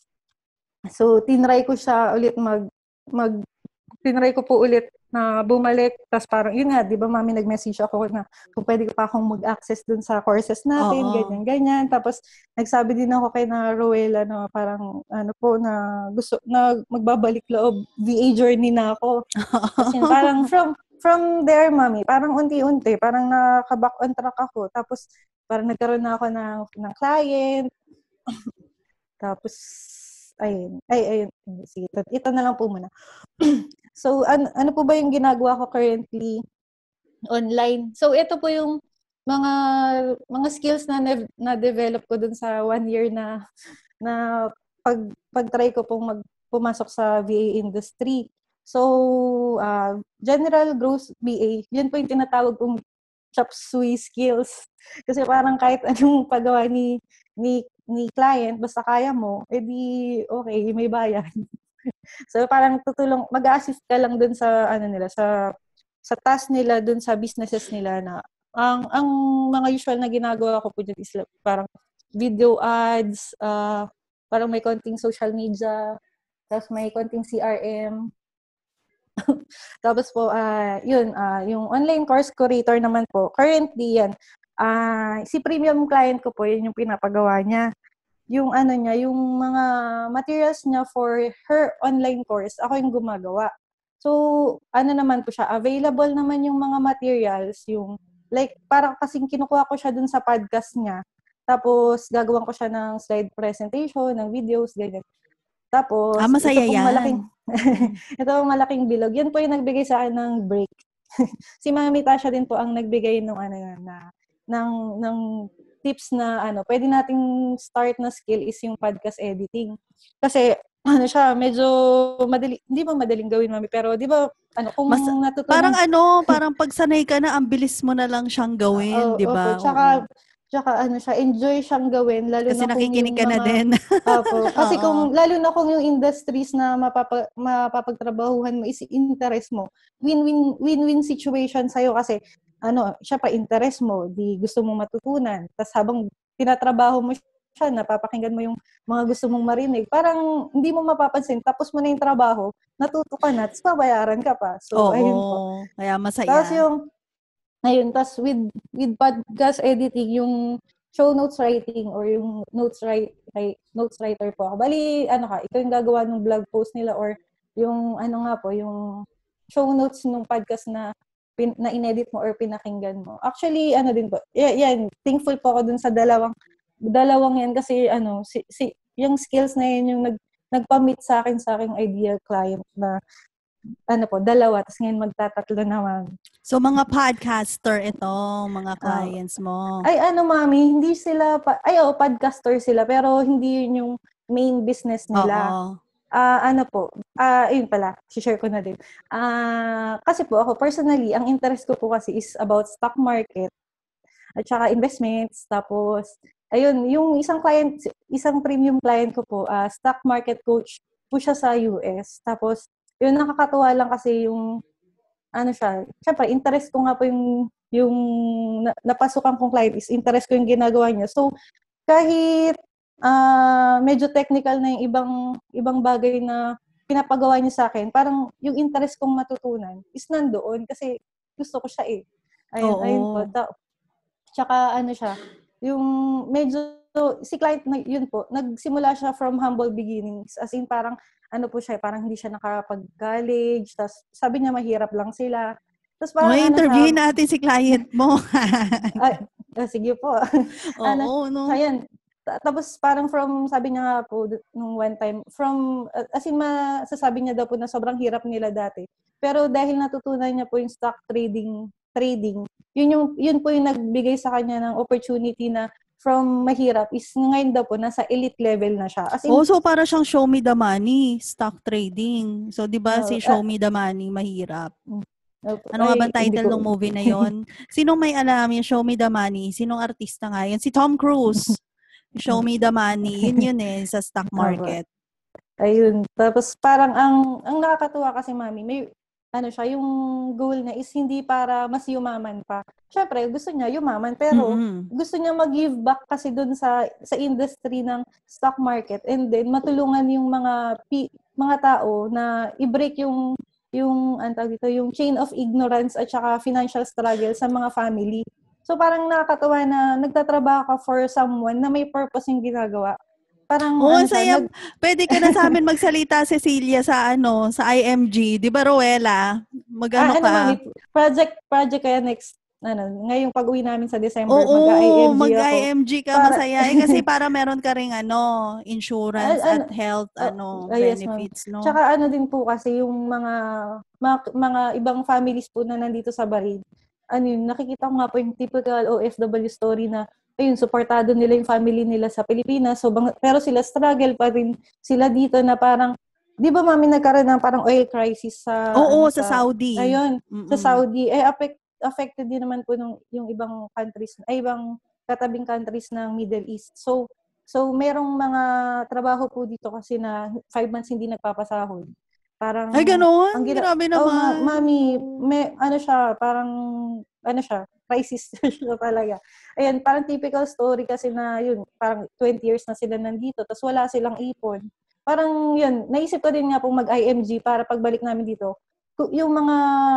So, tinry ko siya ulit mag, mag, tinry ko po ulit na bumalik. Tapos parang, yun nga, di ba, mami, nag-message ako na kung pwede pa akong mag-access dun sa courses natin, Oo. ganyan, ganyan. Tapos, nagsabi din ako kay na Rowella na parang, ano po, na gusto, na magbabalik loob, V A journey na ako. Tapos yun, parang from, from there, mami, parang unti-unti, parang naka-back on track ako. Tapos, parang nagkaroon na ako ng, ng client. Tapos, ayun, ay, ayun, sige, ito, ito na lang po muna. So, ano, ano po ba yung ginagawa ko currently online? So, ito po yung mga mga skills na na-develop ko dun sa one year na na pag pag-try ko pong mag pumasok sa V A industry. So, uh, general gross V A, yun po yung tinatawag kong chop suey skills. Kasi parang kahit anong pagawa ni ni ni client, basta kaya mo, edi okay, may bayad. So parang tutulong, mag-a-assist ka lang dun sa ano nila, sa sa task nila dun sa businesses nila na ang ang mga usual na ginagawa ko po dyan is parang video ads, uh, parang may konting social media, tapos may konting C R M. Tapos po, uh, yun, uh, yung online course curator naman po, currently yan, uh, si premium client ko po, yun yung pinapagawa niya. Yung ano niya, yung mga materials niya for her online course, ako yung gumagawa. So, ano naman po siya, available naman yung mga materials, yung, like, parang kasing kinukuha ko siya dun sa podcast niya. Tapos, gagawan ko siya ng slide presentation, ng videos, ganyan. Tapos, ah, masaya ito pong yan. malaking, ito pong malaking bilog. Yan po yung nagbigay sa akin ng break. Si Mami Tasha din po ang nagbigay ng, ano, na, ng, ng, tips na ano, pwede nating start na skill is yung podcast editing. Kasi ano siya, medyo madali, hindi ba madaling gawin, Mami, pero di ba ano, kung Mas, natutunan, parang ano, parang pag sanay ka na, ang bilis mo na lang siyang gawin, uh, di opo, ba? tsaka Tsaka ano siya, enjoy siyang gawin, lalo Kasi na kung nakikinig yung ka na mga, din. opo, kasi Oo. kung, lalo na kung yung industries na mapapa, mapapagtrabahuhan mo is interest mo, win-win, win-win situation sa'yo kasi, ano, siya pa interest mo, di gusto mong matutunan. Tapos habang tinatrabaho mo siya, napapakinggan mo yung mga gusto mong marinig, parang hindi mo mapapansin, tapos mo na yung trabaho, natuto ka na, tapos babayaran ka pa. So, ayun po. Oo. Kaya Tapos masaya. yung, ayun, tas with with podcast editing, yung show notes writing or yung notes write, write notes writer po ako. Bali, ano ka, ikaw yung gagawa ng blog post nila or yung ano nga po, yung show notes ng podcast na pin, na inedit mo or pinakinggan mo. Actually, ano din po, y- yan, thankful po ako dun sa dalawang dalawang yan kasi ano, si, si yung skills na yun yung nag nagpa-meet sa akin sa aking ideal client na ano po, dalawa, tapos ngayon magtatatlo naman. So, mga podcaster ito, mga Uh, clients mo. ay, ano, mami, hindi sila, pa, ay, oh, podcaster sila, pero hindi yun yung main business nila. Oo. Ah, uh, ano po, ah, uh, yun pala, share ko na din. Ah, uh, kasi po ako, personally, ang interest ko po kasi is about stock market at saka investments. Tapos, ayun, yung isang client, isang premium client ko po, uh, stock market coach po siya sa U S. Tapos, yun, nakakatuwa lang kasi yung ano siya, syempre, interest ko nga po yung, yung napasukan kong client is interest ko yung ginagawa niya. So, kahit uh, medyo technical na yung ibang, ibang bagay na pinapagawa niya sa akin, parang yung interest kong matutunan is nandoon kasi gusto ko siya eh. Ayun, ayun po. Oo. Ta- tsaka ano siya, yung medyo, si client na yun po, nagsimula siya from humble beginnings. As in, parang ano po siya, parang hindi siya nakapag-college. Tapos sabi niya mahirap lang sila. Tapos parang Okay, ano siya, interviewin natin si client mo. ay, ah, sige po. ano, Oo, no? ayan. Ta- Tapos parang from, sabi niya nga po, nung one time, from, uh, as in, masasabi niya daw po na sobrang hirap nila dati. Pero dahil natutunan niya po yung stock trading, trading, yun yung, yun po yung nagbigay sa kanya ng opportunity na from mahirap is ngayon daw po, nasa elite level na siya. As Oh, in, so para siyang show me the money, stock trading. So, di ba uh, si show uh, me the money, mahirap? Ano nga ay, bang hindi title ko, ng movie na yon? Sinong may alam yung Show Me the Money? Sinong artista nga yun? Si Tom Cruise. Show Me the Money. Yun yun eh, sa stock Aba. market. Ayun. Tapos parang ang ang nakakatuwa kasi mami, may ano siya, yung goal niya is hindi para mas yumaman pa. Syempre, gusto niya yumaman pero Mm-mm. gusto niya mag-give back kasi dun sa sa industry ng stock market and then matulungan yung mga pi, mga tao na i-break yung yung ano tawag dito, yung chain of ignorance at saka financial struggle sa mga family. So parang nakakatuwa na nagtatrabaho ka for someone na may purpose yung ginagawa. Parang Oo, ano ang siya, saya. nag Pwede ka na sa amin magsalita, Cecilia, sa ano, sa I M G. Di ba, Rowella? Magano Ah, ano ka? mami, project project kaya next ano, ngayong pag-uwi namin sa December, Oo, mag-I M G ako. mag-I M G ka, Para masaya. Eh, kasi para meron ka ring ano, ah, insurance ano, at health oh, ano ah, yes ma'am. benefits, no? Tsaka ano din po kasi yung mga mga, mga ibang families po na nandito sa Bahrain. Ano yun, nakikita ko nga po yung typical O F W story na ayun, suportado nila yung family nila sa Pilipinas. So, bang, pero sila struggle pa rin sila dito na parang, di ba mami nagkaroon ng parang oil crisis sa, Oo, ano sa sa, Saudi. ayun, sa Mm-mm. Saudi. Eh, affect, affected din naman po nung, yung ibang countries, ay ibang katabing countries ng Middle East. So, so merong mga trabaho po dito kasi na five months hindi nagpapasahod. Parang, Ay, ang gano'n? gina, Grabe oh, ma, naman. mami, Oo. may, ano siya, parang, ano siya, crisis siya talaga. Ayan, parang typical story kasi na, yun, parang twenty years na sila nandito, tapos wala silang ipon. Parang, yun, naisip ko din nga pong mag-I M G para pagbalik namin dito, yung mga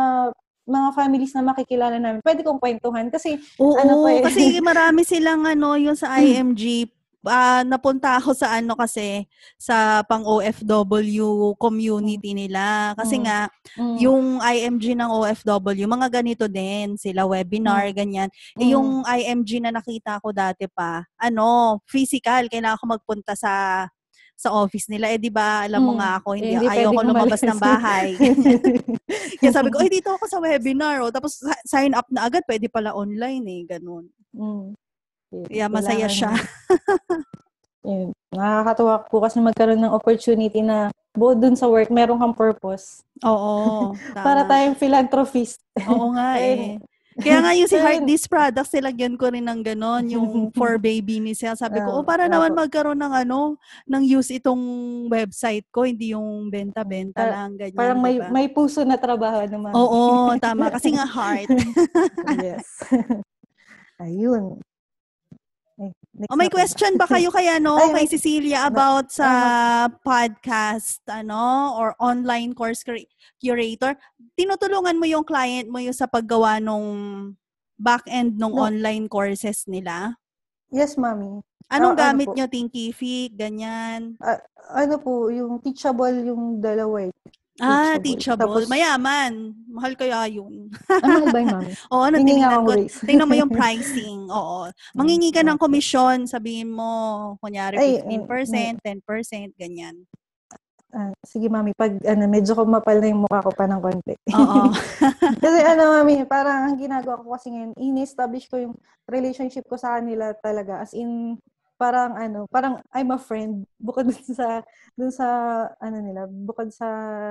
mga families na makikilala namin, pwede kong kwentuhan kasi, ano pa Oo, eh, kasi marami silang ano, yung sa I M G, ah, napunta ako sa ano kasi, sa pang-O F W mm, community nila. Kasi mm, nga, mm, yung I M G ng O F W, mga ganito din, sila webinar, mm, ganyan. Eh, mm, yung I M G na nakita ko dati pa, ano, physical, kailangan ko magpunta sa sa office nila. Eh, di ba, alam mo mm. nga ako, Eh, hindi, hindi ayoko pwedeng lumabas ng umalis. bahay. Kaya sabi ko, ay, dito ako sa webinar. Oh. Tapos, sign up na agad. Pwede pala online eh. Ganun. mm, Kaya masaya kailangan siya. yun. Nakakatuwa po kasi magkaroon ng opportunity na bukod dun sa work, meron kang purpose. Oo, Para tama. tayong philanthropist. Oo nga Ayun, eh. Kaya nga yung si Pero Heart yun, These Products, nilagyan ko rin ng gano'n, yung for baby ni Sel. Sabi ko, oh, ah, para naman opo. magkaroon ng ano, ng use itong website ko, hindi yung Mm, benta-benta pa- lang, ganyan, parang 'di may ba? may puso na trabaho na mami. Oo, tama. Kasi nga heart. Yes. Ayun. Ay, O next may na po ba? question ba kayo kay ano, Ay, kay may Cecilia na, about sa ah, ma- podcast ano or online course cur- curator? Tinutulungan mo yung client mo yung sa paggawa nung back-end nung no, online courses nila? yes, mami. Anong Ah, ano gamit po? nyo? Thinkific, ganyan? Ah, ano po, yung teachable yung dalawa eh. Ah, Teachable. teachable. Tapos, Mayaman. Mahal kaya yun. ah, mahal ba yung mami? Oo, nung Hingi nga tinignan akong ko. raise. Tingnan mo yung pricing. Oo. Mm, Mangingi ka ng opo. komisyon. Sabihin mo, kunyari Ay, fifteen mm, mm, percent, ten percent, ganyan. ah, sige mami, pag ano, medyo kumapal na yung mukha ko pa ng konti. Oo. Kasi ano mami, parang ang ginagawa ko kasi ngayon, in-establish ko yung relationship ko sa kanila talaga. As in, parang ano, parang I'm a friend. Bukod dun sa, dun sa, ano nila, bukod sa,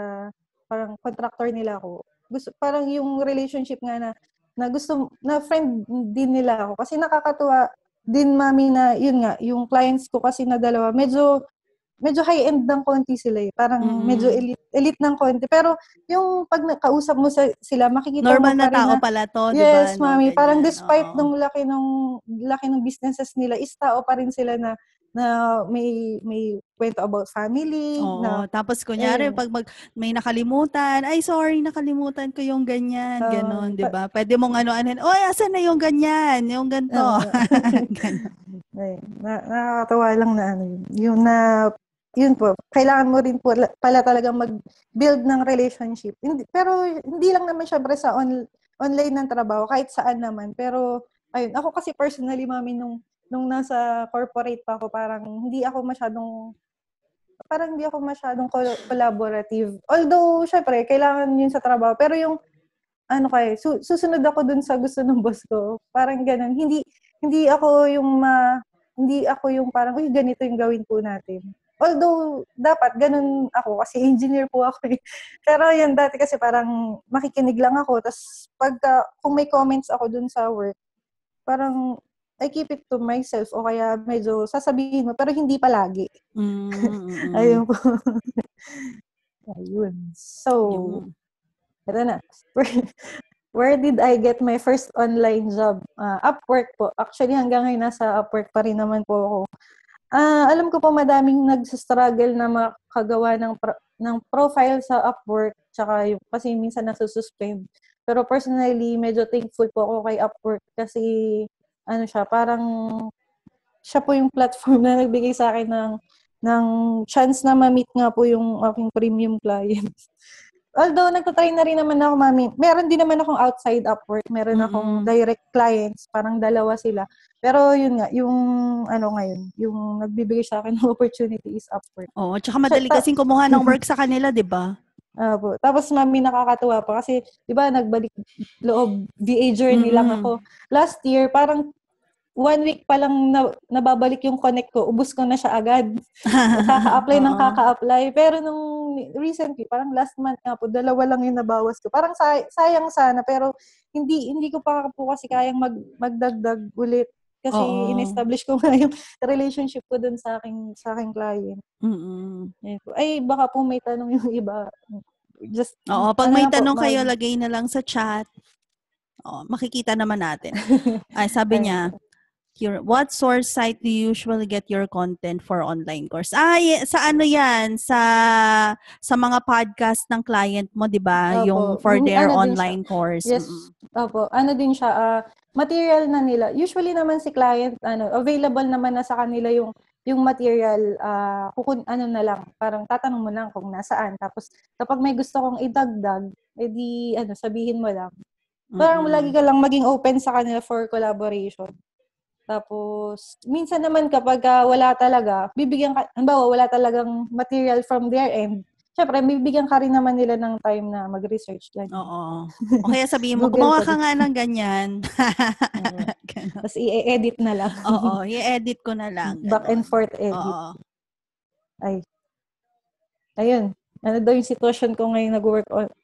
parang contractor nila ako. Gusto, parang yung relationship nga na, na gusto, na friend din nila ako. Kasi nakakatuwa din mami na, yun nga, yung clients ko kasi na dalawa, medyo, medyo high-end ng konti sila eh. Parang medyo Mm-mm. elite, elite ng konti. Pero yung pag nakausap mo sa, sila, makikita Normal mo na pa rin tao na, pala to, di ba? yes, No, mami, parang ganyan. despite Oo. nung laki nung laki ng businesses nila, is tao pa rin sila na na may may kwento about family, na Oo. Tapos, kunyari, ayun. pag mag, may nakalimutan, ay, sorry, nakalimutan ko yung ganyan. Uh, Ganon, di ba? Pwede mong ano-ano, oy, asan na yung ganyan? Yung ganito. uh, Ganon. ay, na, nakakatawa lang na ano yun. Yung na yun po, kailangan mo rin po pala talagang mag-build ng relationship. Hindi, pero hindi lang naman syempre sa on, online ng trabaho, kahit saan naman. Pero, ayun, ako kasi personally, mami, nung, nung nasa corporate pa ako, parang hindi ako masyadong, parang hindi ako masyadong collaborative. Although, syempre, kailangan yun sa trabaho. Pero yung, ano kay, su- susunod ako dun sa gusto ng boss ko. Parang ganun. Hindi, hindi ako yung ma, hindi ako yung parang, uy, ganito yung gawin po natin. Although, dapat ganun ako kasi engineer po ako eh. Pero yun, dati kasi parang makikinig lang ako. Tapos, pagka, kung may comments ako dun sa work, parang, I keep it to myself o kaya medyo sasabihin mo, pero hindi palagi. Mm-mm. Ayun po. Ayun. So, Yung, ito na. Where did I get my first online job? Uh, Upwork po. Actually, hanggang ngayon nasa Upwork pa rin naman po ako. Uh, alam ko po madaming nagsistruggle na makagawa ng pro- ng profile sa Upwork, tsaka yung, kasi minsan nasususpend. Pero personally, medyo thankful po ako kay Upwork kasi ano siya, parang siya po yung platform na nagbigay sa akin ng ng chance na ma-meet nga po yung aking premium clients. Although, nagtatry na rin naman ako, mami. Meron din naman akong outside Upwork. Meron akong mm-mm. direct clients. Parang dalawa sila. Pero yun nga, yung ano ngayon, yung nagbibigay sa akin ng opportunity is Upwork. Oo, tsaka Siya, madali ta- kasing kumuha ng work sa kanila, di ba? Ah, po. Tapos, mami, nakakatuwa pa kasi, di ba, nagbalik loob V A journey lang Mm-mm. ako. Last year, parang one week pa lang na, nababalik yung connect ko, ubus ko na siya agad. Kaka-apply ng Oo. kaka-apply. Pero nung recently, parang last month nga po, dalawa lang yung nabawas ko. Parang say- sayang sana, pero hindi hindi ko pa po kasi kayang mag, magdagdag ulit. Kasi Oo. in-establish ko nga yung relationship ko dun sa aking, sa aking client. Mm-mm. Ayun po. Ay, baka po may tanong yung iba. Just, Oo, pag ano may lang po, tanong mag... kayo, lagay na lang sa chat. Oh, makikita naman natin. Ay, sabi Ayun niya, po. your, what source site do you usually get your content for online course? Ah, y- sa ano yan? Sa sa mga podcast ng client mo, di ba? Yung Opo. for Mm, their ano din siya. online course. Yes. Mm-mm. Opo. Ano din siya. Uh, material na nila. Usually naman si client, ano, available naman na sa kanila yung yung material, uh, kukun, ano na lang, parang tatanong mo lang kung nasaan. Tapos, kapag may gusto kong idagdag, edi, ano, sabihin mo lang. Parang lagi Mm-mm. ka lang maging open sa kanila for collaboration. Tapos, minsan naman kapag uh, wala talaga, bibigyan ka, halimbawa, wala talagang material from their end, syempre, bibigyan ka rin naman nila ng time na mag-research. Ganyan. Oo. O kaya sabihin mo, Google gumawa ko ka rin. nga ng ganyan. Uh, Ganon. Tapos, i-edit na lang. Oo, i-edit ko na lang. Back and Ganon. forth edit. Oo. Ay. Ayun. Ano daw yung sitwasyon ko ngayon nag-work on, on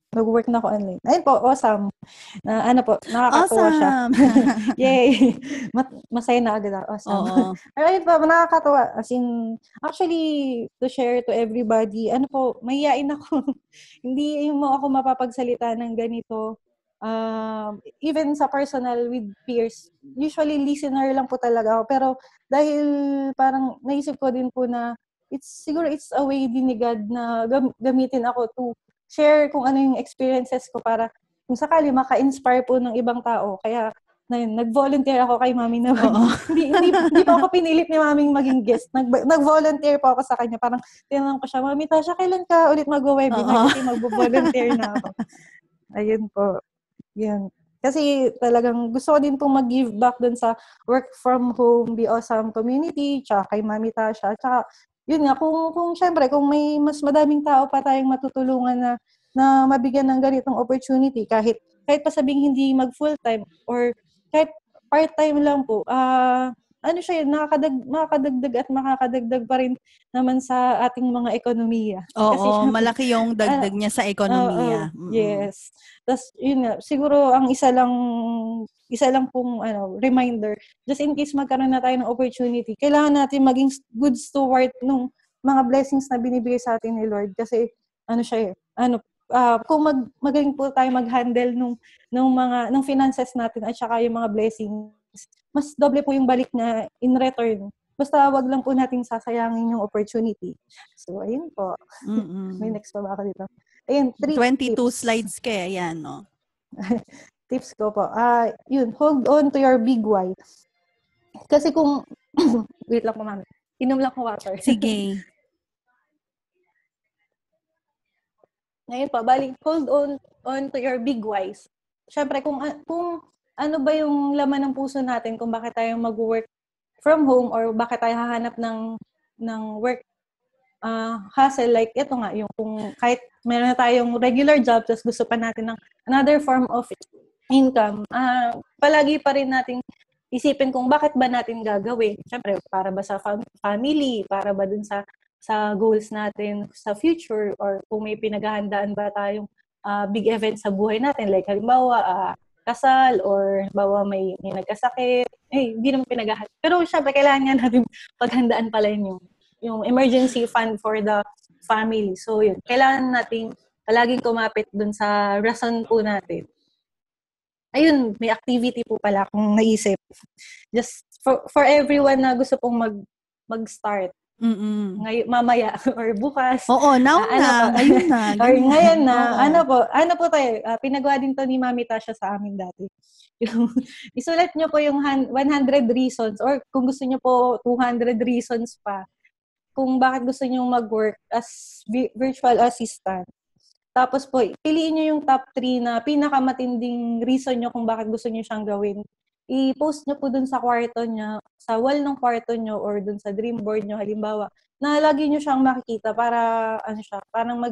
nag-work na ako online. Ayun po, awesome. Uh, ano po, nakakatuwa siya. Awesome! Yay! Mat- masaya na agad ako. Awesome. Oo. Ayun po, nakakatuwa. As in, actually, to share to everybody, ano po, mahihain ako. Hindi mo ako mapapagsalita ng ganito. Um, even sa personal with peers, usually listener lang po talaga ako. Pero dahil parang naisip ko din po na it's siguro it's a way din ni God na gam- gamitin ako to share kung ano yung experiences ko para kung sakali maka-inspire po ng ibang tao. Kaya na yun, nag-volunteer ako kay Mami na mag, hindi, hindi, hindi pa ako pinilit ni Maming maging guest. Nag, nag-volunteer po ako sa kanya. Parang tinanong ko siya, Mami Tasha, kailan ka ulit mag-webinar? Kasi mag-volunteer na ako. Ayun po. Yan. Kasi talagang gusto ko din pong mag-give back dun sa work from home, Be Awesome community, tsaka kay Mami Tasha. Tsaka, yun nga, kung, kung syempre, kung may mas madaming tao pa tayong matutulungan na, na mabigyan ng ganitong opportunity, kahit, kahit pa sabing hindi mag full-time or kahit part-time lang po, ah, uh, ano siya yun, nakakadag, makakadagdag at makakadagdag pa rin naman sa ating mga ekonomiya. Oo, Kasi syempre, malaki yung dagdag niya sa ekonomiya. Uh, uh, yes. Tapos, yun nga, siguro ang isa lang, isa lang pong ano, reminder, just in case magkaroon na tayo ng opportunity, kailangan natin maging good steward nung mga blessings na binibigay sa atin ni Lord. Kasi, ano siya eh, ano, uh, kung mag, magaling po tayo mag-handle nung, nung mga, nung finances natin at saka yung mga blessings, mas doble po yung balik na in return. Basta wag lang po nating sasayangin yung opportunity. So, ayun po. Mm-mm. May next pa ba ako dito? Ayun, three twenty-two tips. slides kaya yan, no? Tips ko po. Ah, uh, yun, hold on to your big why. Kasi kung, wait lang po mami. Inom lang ko water. Sige. Ngayon pa, bali, hold on on to your big whys. Siyempre, kung, kung ano ba yung laman ng puso natin kung bakit tayo mag-work from home or bakit tayo hahanap ng, ng work uh, hustle, like ito nga, yung kung kahit meron na tayong regular job, tapos gusto pa natin ng another form of income, uh, palagi pa rin natin isipin kung bakit ba natin gagawin. Siyempre, para ba sa fam- family, para ba dun sa sa goals natin sa future, or kung may pinaghahandaan ba tayong uh, big event sa buhay natin, like halimbawa, uh, kasal, or bawa may, may nagkasakit, eh, hindi naman pinaghahandaan. Pero syempre, kailangan nga natin paghandaan pala yun yung yung emergency fund for the family. So, yun. Kailangan nating palaging kumapit dun sa rason po natin. Ayun, may activity po pala akong naisip. Just for for everyone na gusto pong mag mag-start. Mm-mm. Ngay mamaya or bukas. Oo, now uh, ano na, po, ngayon na. or ngayon na. Oo. Ano po, ano po tayo, uh, pinagawa din to ni Mami Tasha sa amin dati. Yung, isulat nyo po yung one hundred reasons, or kung gusto nyo po two hundred reasons pa kung bakit gusto nyo mag-work as virtual assistant. Tapos po, piliin nyo yung top three na pinakamatinding reason nyo kung bakit gusto nyo siyang gawin. I-post nyo po dun sa kwarto nyo, sa wall ng kwarto nyo, or dun sa dream board nyo, halimbawa, na lagi nyo siyang makikita para, ano siya, parang mag,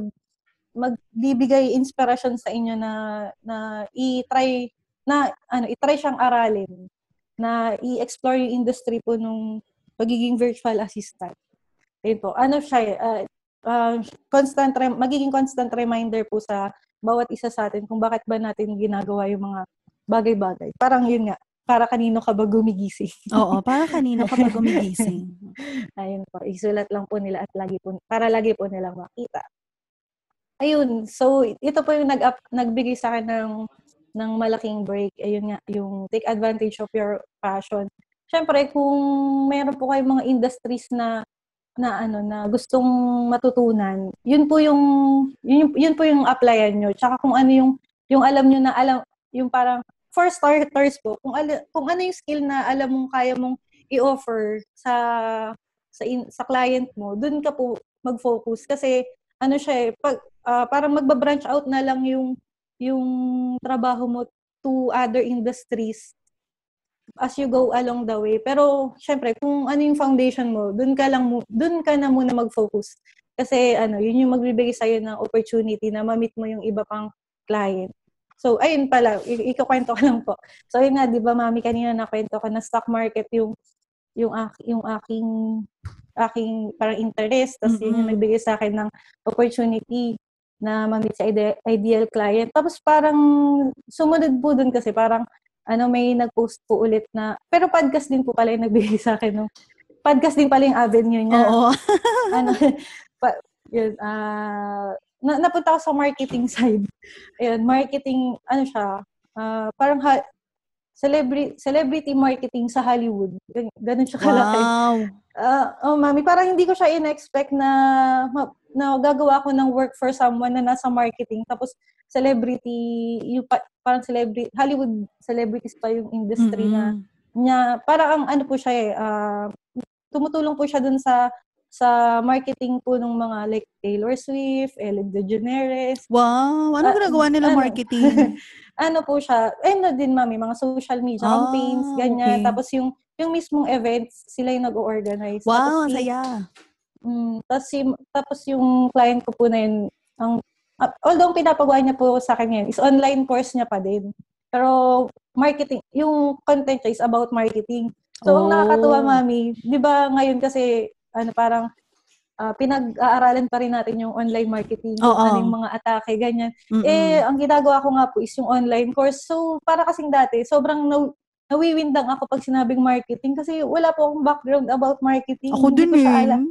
magbibigay inspiration sa inyo na, na i-try, na, ano, i-try siyang aralin, na i-explore yung industry po nung magiging virtual assistant. Ito, ano siya, uh, uh, constant, rem- magiging constant reminder po sa bawat isa sa atin kung bakit ba natin ginagawa yung mga bagay-bagay. Parang yun nga, para kanino ka ba gumigising? Oo, para kanino ka ba gumigising? Ayun po, isulat lang po nila at lagi po, para lagi po nilang makita. Ayun, so ito po yung nag nagbigay sa akin ng, ng malaking break. Ayun nga, yung take advantage of your passion. Siyempre, kung meron po kayong mga industries na na ano na gustong matutunan, yun po yung yun, yun po yung applyan nyo. Tsaka kung ano yung yung alam nyo na alam, yung parang for starters po, kung ala, kung ano yung skill na alam mong kaya mong i-offer sa sa in, sa client mo, dun ka po mag-focus kasi ano siya eh, pag, uh, parang magba-branch out na lang yung yung trabaho mo to other industries as you go along the way. Pero, syempre, kung ano yung foundation mo, dun ka lang, dun ka na muna mag-focus. Kasi, ano, yun yung magbibigay sa'yo ng opportunity na ma-meet mo yung iba pang client. So, ayun pala, i- ikukwento ko lang po. So, yun nga, di ba, Mami, kanina nakwento ko na stock market yung, yung, yung aking, aking parang interest. Tapos, yun yung nagbigay sa akin ng opportunity. na ma-meet si ide- ideal client. Tapos parang sumunod po dun kasi parang ano may nag-post po ulit na, pero podcast din po pala yung nagbigay sa akin. No? Podcast din pala yung avenue niya. Oo. ano, pa, yun, uh, na, napunta ako sa marketing side. Ayun, marketing, ano siya, uh, parang ha, celebrity, celebrity marketing sa Hollywood. Gan, ganun siya kalaki. Wow. Uh, oh, mami, parang hindi ko siya in-expect na, na gagawa ko ng work for someone na nasa marketing. Tapos, celebrity, yung pa, parang celebrity, Hollywood celebrities pa yung industry mm-hmm. na, niya, parang ang ano po siya eh, uh, tumutulong po siya dun sa, sa marketing po ng mga like Taylor Swift, Ellen DeGeneres. Wow! Ano uh, ginagawa nila ano, marketing? ano po siya, eh no din mami, mga social media ah, campaigns, ganyan. Okay. Tapos yung yung mismong events, sila yung nag-organize. Wow, tapos saya. Mm, tapos, yung, tapos yung client ko po na yun, ang, uh, although ang pinapagawa niya po sa akin yun, is online course niya pa din. Pero marketing, yung content niya is about marketing. So, oh. ang nakakatuwa, mami, di ba ngayon kasi, ano parang, uh, pinag-aaralan pa rin natin yung online marketing, kung ano yung mga atake, ganyan. Mm-mm. Eh, ang ginagawa ko nga po is yung online course. So, para kasing dati, sobrang na- nawiwindang ako pag sinabing marketing kasi wala po akong background about marketing. Ako hindi din ko siya eh. alam.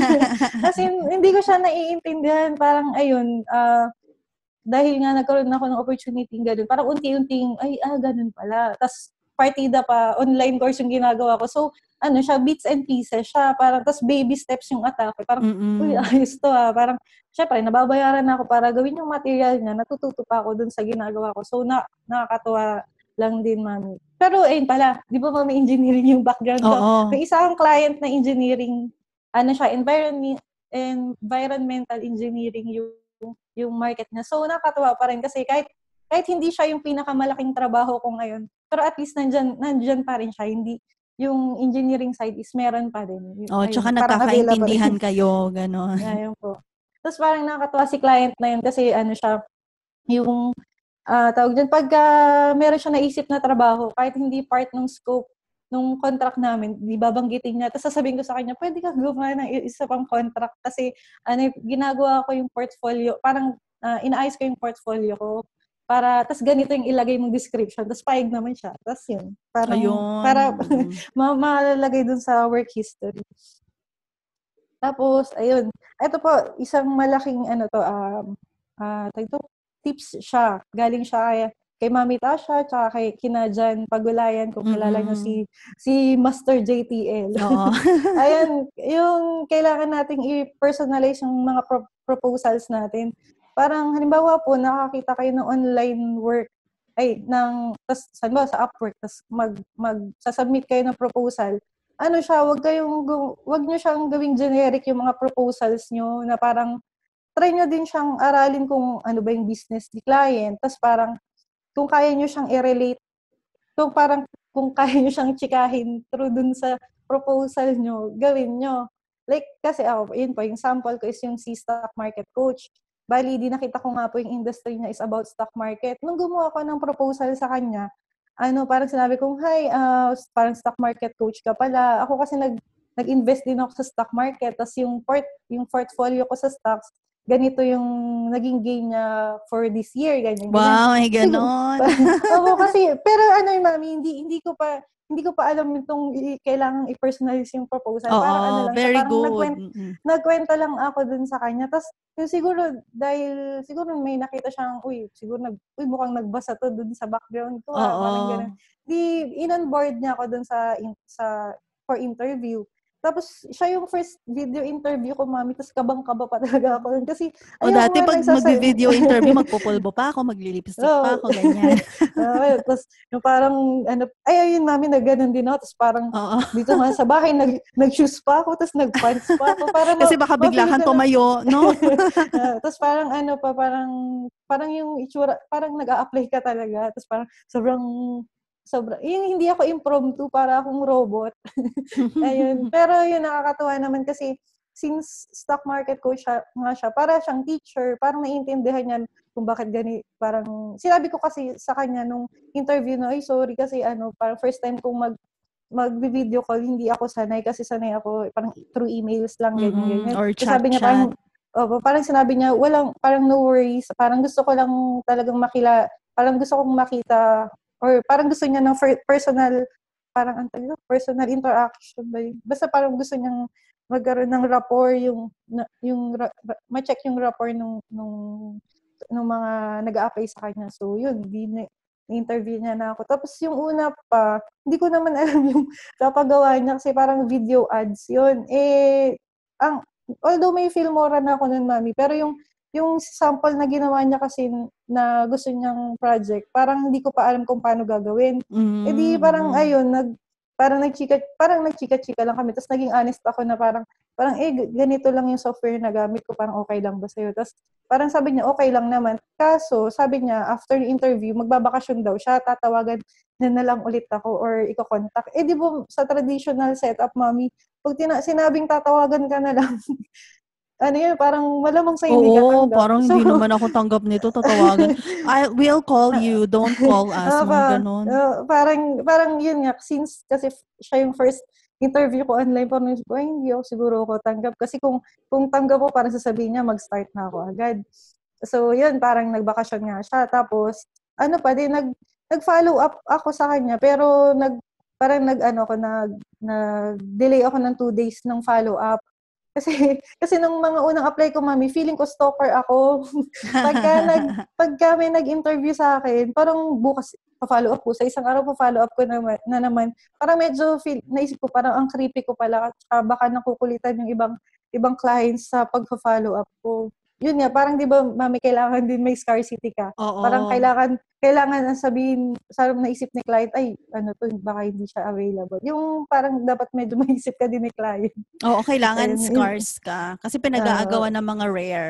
Kasi hindi ko siya naiintindihan. Parang, ayun, uh, dahil nga nagkaroon ako ng opportunity ganun, parang unti-unting, ay, ah, ganun pala. Tapos, partida pa, online course yung ginagawa ko. So, ano siya, bits and pieces siya. Parang, tapos baby steps yung atake. Parang, mm-mm. uy, ayos to ah. Parang, syempre, nababayaran na ako para gawin yung material niya. Natututo pa ako dun sa ginagawa ko. So, na, nakakatuwa lang din, mami. Pero, ayun pala, di ba mami, engineering yung background ko? Oo. May isa akong client na engineering, ano siya, environment, environmental engineering yung, yung market niya. So, nakakatuwa pa rin kasi kahit, kahit hindi siya yung pinakamalaking trabaho ko ngayon, pero at least nandyan, nandyan pa rin siya. Hindi, yung engineering side is meron pa din. Oh, tsaka nagkakaintindihan kayo, gano'n. Ayun po. Tapos parang nakakatuwa si client na yun kasi ano siya, yung Uh, tawag dyan, pagka uh, meron siya naisip na trabaho, kahit hindi part ng scope ng contract namin, di babanggitin niya. Tapos sasabihin ko sa kanya, pwede ka gumawa ng isa pang contract kasi ano, ginagawa ko yung portfolio, parang uh, inaayos ko yung portfolio ko para, tapos ganito yung ilagay mong description, tapos paig naman siya. Tapos yun, parang, ayun. Para ma- malalagay dun sa work history. Tapos, ayun, ito po, isang malaking, ano to, um, uh, ito, tips siya. Galing siya kay, kay Mami Tasha, tsaka kay kina Jan Pagulayan, kung kilala mm-hmm. nyo si, si Master J T L. Oo. Ayan, yung kailangan nating i-personalize yung mga pro- proposals natin. Parang, halimbawa po, nakakita kayo ng online work, ay, ng, tas, saan ba, sa Upwork, tas mag, mag, sasubmit kayo ng proposal. Ano siya, wag kayong, wag nyo siyang gawing generic yung mga proposals nyo, na parang, try nyo din siyang aralin kung ano ba yung business ni client. Tapos parang, kung kaya nyo siyang i-relate, kung parang, kung kaya nyo siyang tsikahin through dun sa proposal nyo, gawin nyo. Like, kasi ako, yun po, yung sample ko is yung si stock market coach. Bali, di nakita ko nga po yung industry niya is about stock market. Nung gumawa ko ng proposal sa kanya, ano, parang sinabi kong, hi, uh, parang stock market coach ka pala. Ako kasi nag, nag-invest din ako sa stock market. Tapos yung, port, yung portfolio ko sa stocks, ganito yung naging gain niya for this year, ganyan, ganyan. Wow, may ganon. Oo, kasi, pero ano yung mami, hindi, hindi ko pa, hindi ko pa alam itong i- kailangan i-personalize yung proposal. Oo, parang ano lang, very parang good. Nagkwenta, mm-hmm. nagkwenta lang ako dun sa kanya. Tapos, yung siguro, dahil, siguro may nakita siyang, uy, siguro, nag, uy, mukhang nagbasa to dun sa background ko. Ah, parang ganun. Di, in-onboard niya ako dun sa, in, sa, for interview. Tapos, siya yung first video interview ko, mami. Tapos, kabang-kaba pa talaga ako. Kasi, o dati, pag nagsasay- mag-video interview, magpupulbo pa ako, maglilipstick oh. pa ako, ganyan. uh, tapos, yung parang, ano, ay, ayun, mami, na ganun din ako. Tapos, parang, oh. dito nga sa bahay, nag, nag-shoes pa ako, tapos nag-pants pa ako. Para kasi baka bigla kang tumayo, no? uh, tapos, parang, ano pa, parang, parang yung itsura, parang nag-a-apply ka talaga. Tapos, parang, sobrang, sobra. Yung hindi ako impromptu, para akong robot. Ayun. Pero yun, nakakatuwa naman kasi since stock market coach siya, nga siya, para siyang teacher, parang naiintindihan niya kung bakit gani, parang, sinabi ko kasi sa kanya nung interview na, ay sorry kasi ano, parang first time kong mag, mag-video call, hindi ako sanay kasi sanay ako, parang through emails lang, ganyan, ganyan. Mm-hmm. Or chat, sabi niya, chat. parang, opo, parang sinabi niya, walang, parang no worries, parang gusto ko lang talagang makila, parang gusto kong makita, or parang gusto niya ng personal, parang ang tawag, personal interaction ba yun? Basta parang gusto niyang magkaroon ng rapport, yung, yung, ma-check yung rapport nung, nung, nung mga nag-a-apply sa kanya. So, yun, di na, interview niya na ako. Tapos yung una pa, hindi ko naman alam yung kapagawa niya kasi parang video ads yun. Eh, ang, although may Filmora na ako nun, mami, pero yung yung sample na ginawa niya kasi na gusto niyang project, parang hindi ko pa alam kung paano gagawin. Mm-hmm. Eh di parang ayun, nag parang nagchika parang nagchika-chika lang kami. Tapos naging honest ako na parang parang eh ganito lang yung software na gamit ko, parang okay lang ba sa'yo? Tapos parang sabi niya okay lang naman. Kaso sabi niya after the interview, magbabakasyon daw siya, tatawagan na na lang ulit ako or iko-contact. Eh di ba sa traditional setup, mami, pag tina- sinabing tatawagan ka na lang, ano yun, parang malamang sa hindi ka tanggap. Oo, parang so, hindi naman ako tanggap nito, tatawagan. I will call you, don't call us, uh, mga pa, ganon. uh, parang, parang yun nga, since kasi siya yung first interview ko online, parang ay, hindi ako siguro ako tanggap. Kasi kung, kung tanggap ko, parang sasabihin niya, mag-start na ako agad. So, yun, parang nagbakasyon nga siya. Tapos, ano pa din, nag, nag-follow up ako sa kanya, pero nag, parang nag, ano ko, nag, nag-delay ako ng two days ng follow up. Kasi, kasi nung mga unang apply ko, mami, feeling ko stalker ako. pagka, nag, pagka may nag-interview sa akin, parang bukas, pa-follow up ko. Sa isang araw, pa-follow up ko na, na naman. Parang medyo, feel, naisip ko, parang ang creepy ko pala. At baka nakukulitan yung ibang, ibang clients sa pag-follow up ko. Yun nga, parang di ba, mami, kailangan din may scarcity ka. Oo. Parang kailangan, kailangan sabihin, sarang naisip ni client, ay, ano to, baka hindi siya available. Yung parang dapat medyo maisip ka din ni client. Oo, kailangan Ayun, scars ka. Kasi pinag-aagawan uh, ng mga rare.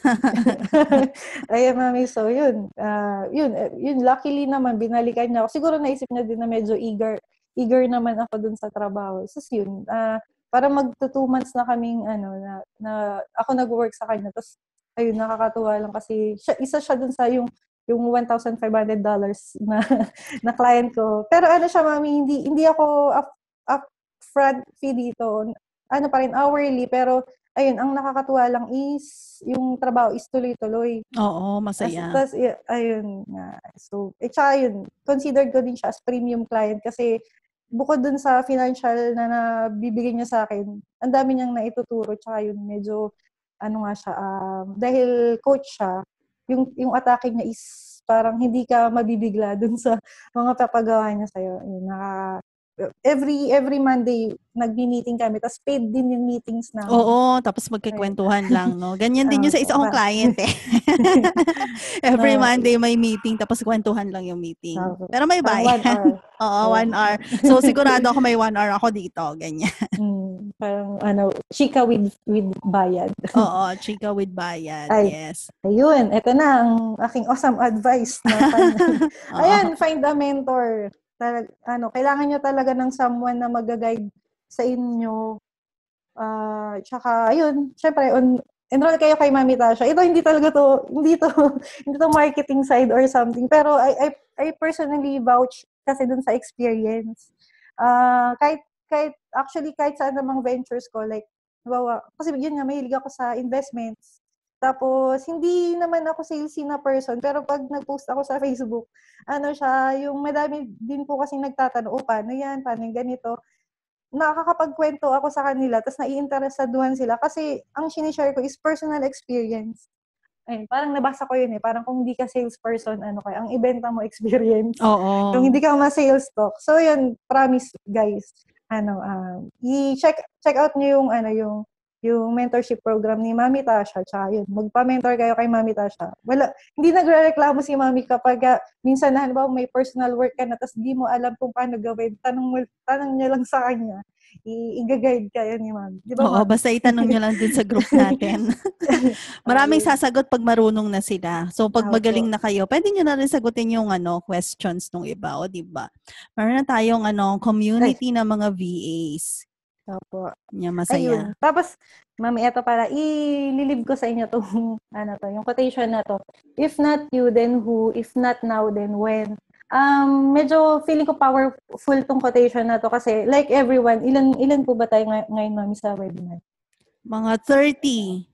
Ayun, mami. So, yun. Uh, yun, yun. Luckily naman, binalikan niya ako. Siguro naisip niya din na medyo eager, eager naman ako dun sa trabaho. So, yun. Uh, para magto two months na kaming, ano, na, na ako nag-work sa kanya. Tapos, ayun, nakakatuwa lang kasi siya, isa siya dun sa yung yung one thousand five hundred dollars na na client ko. Pero ano siya, mami, hindi hindi ako up, upfront fee dito. Ano pa rin, hourly, pero ayun, ang nakakatuwa lang is yung trabaho is tuloy-tuloy. Oo, masaya. Tapos, ayun nga. So, eh, tsaka yun, considered ko din siya as premium client kasi bukod dun sa financial na nabibigay niya sa akin, ang dami niyang naituturo, tsaka yun, medyo, ano nga siya, um, dahil coach siya, yung, yung atake niya is parang hindi ka mabibigla dun sa mga papagawa niya sa'yo. Yun, naka, every every Monday, nagmi-meeting kami, tapos paid din yung meetings namin. Oo, tapos magkikwentuhan lang, no? Ganyan din yung sa isa kong client, eh. Every Monday may meeting, tapos kwentuhan lang yung meeting. Pero may bayan. one hour. Oo, one hour. So, sigurado ako may one hour ako dito, ganyan. Mm, parang, ano, chika with with bayad. Oo, chika with bayad, Ay, yes. Ayun, ito na ang aking awesome advice. Na Ayan, find a mentor. Talag, ano, kailangan nyo talaga ng someone na mag-guide sa inyo. Uh, tsaka, ayun, syempre, on, enroll kayo kay Mami Tasha. Ito, hindi talaga to, hindi to, hindi to marketing side or something. Pero I, I, I personally vouch kasi dun sa experience. Uh, kahit, kahit, actually, kahit sa anumang ventures ko, like, bawa, kasi yun nga, mahilig ako sa investments. Tapos, hindi naman ako salesy na person, pero pag nag-post ako sa Facebook, ano siya, yung madami din po kasi nagtatanong, oh, paano yan, paano yung ganito, nakakapagkwento ako sa kanila, tapos nai-interesaduhan sila, kasi ang sinishare ko is personal experience. Ayun, parang nabasa ko yun eh, parang kung hindi ka salesperson, ano kaya, ang ibenta mo experience. Oo. Kung hindi ka ma-sales talk. So, yun, promise, guys, ano, um, i-check check out nyo yung, ano, yung, yung mentorship program ni Mami Tasha, tsaka yun, magpa-mentor kayo kay Mami Tasha. Wala, hindi nagre-reklamo si Mami kapag uh, minsan na, halimbawa, may personal work ka na, tapos di mo alam kung paano gawin, tanong, mo, tanong niya lang sa kanya, I- i-guide kayo ni Mami. Di ba, Oo, Mami? basta itanong nyo lang dun sa group natin. Maraming sasagot pag marunong na sila. So, pag magaling na kayo, pwede nyo na rin sagutin yung ano, questions ng iba, o di ba? Meron na tayong ano, community Ay. ng mga V As. Opo. Yan, masaya. Ayun. Tapos, Mami, eto pala, ililib ko sa inyo tong, ano to, yung quotation na to. If not you, then who? If not now, then when? Um, medyo feeling ko powerful tong quotation na to kasi, like everyone, ilan ilan po ba tayo ngay- ngayon, Mami, sa webinar? Mga thirty.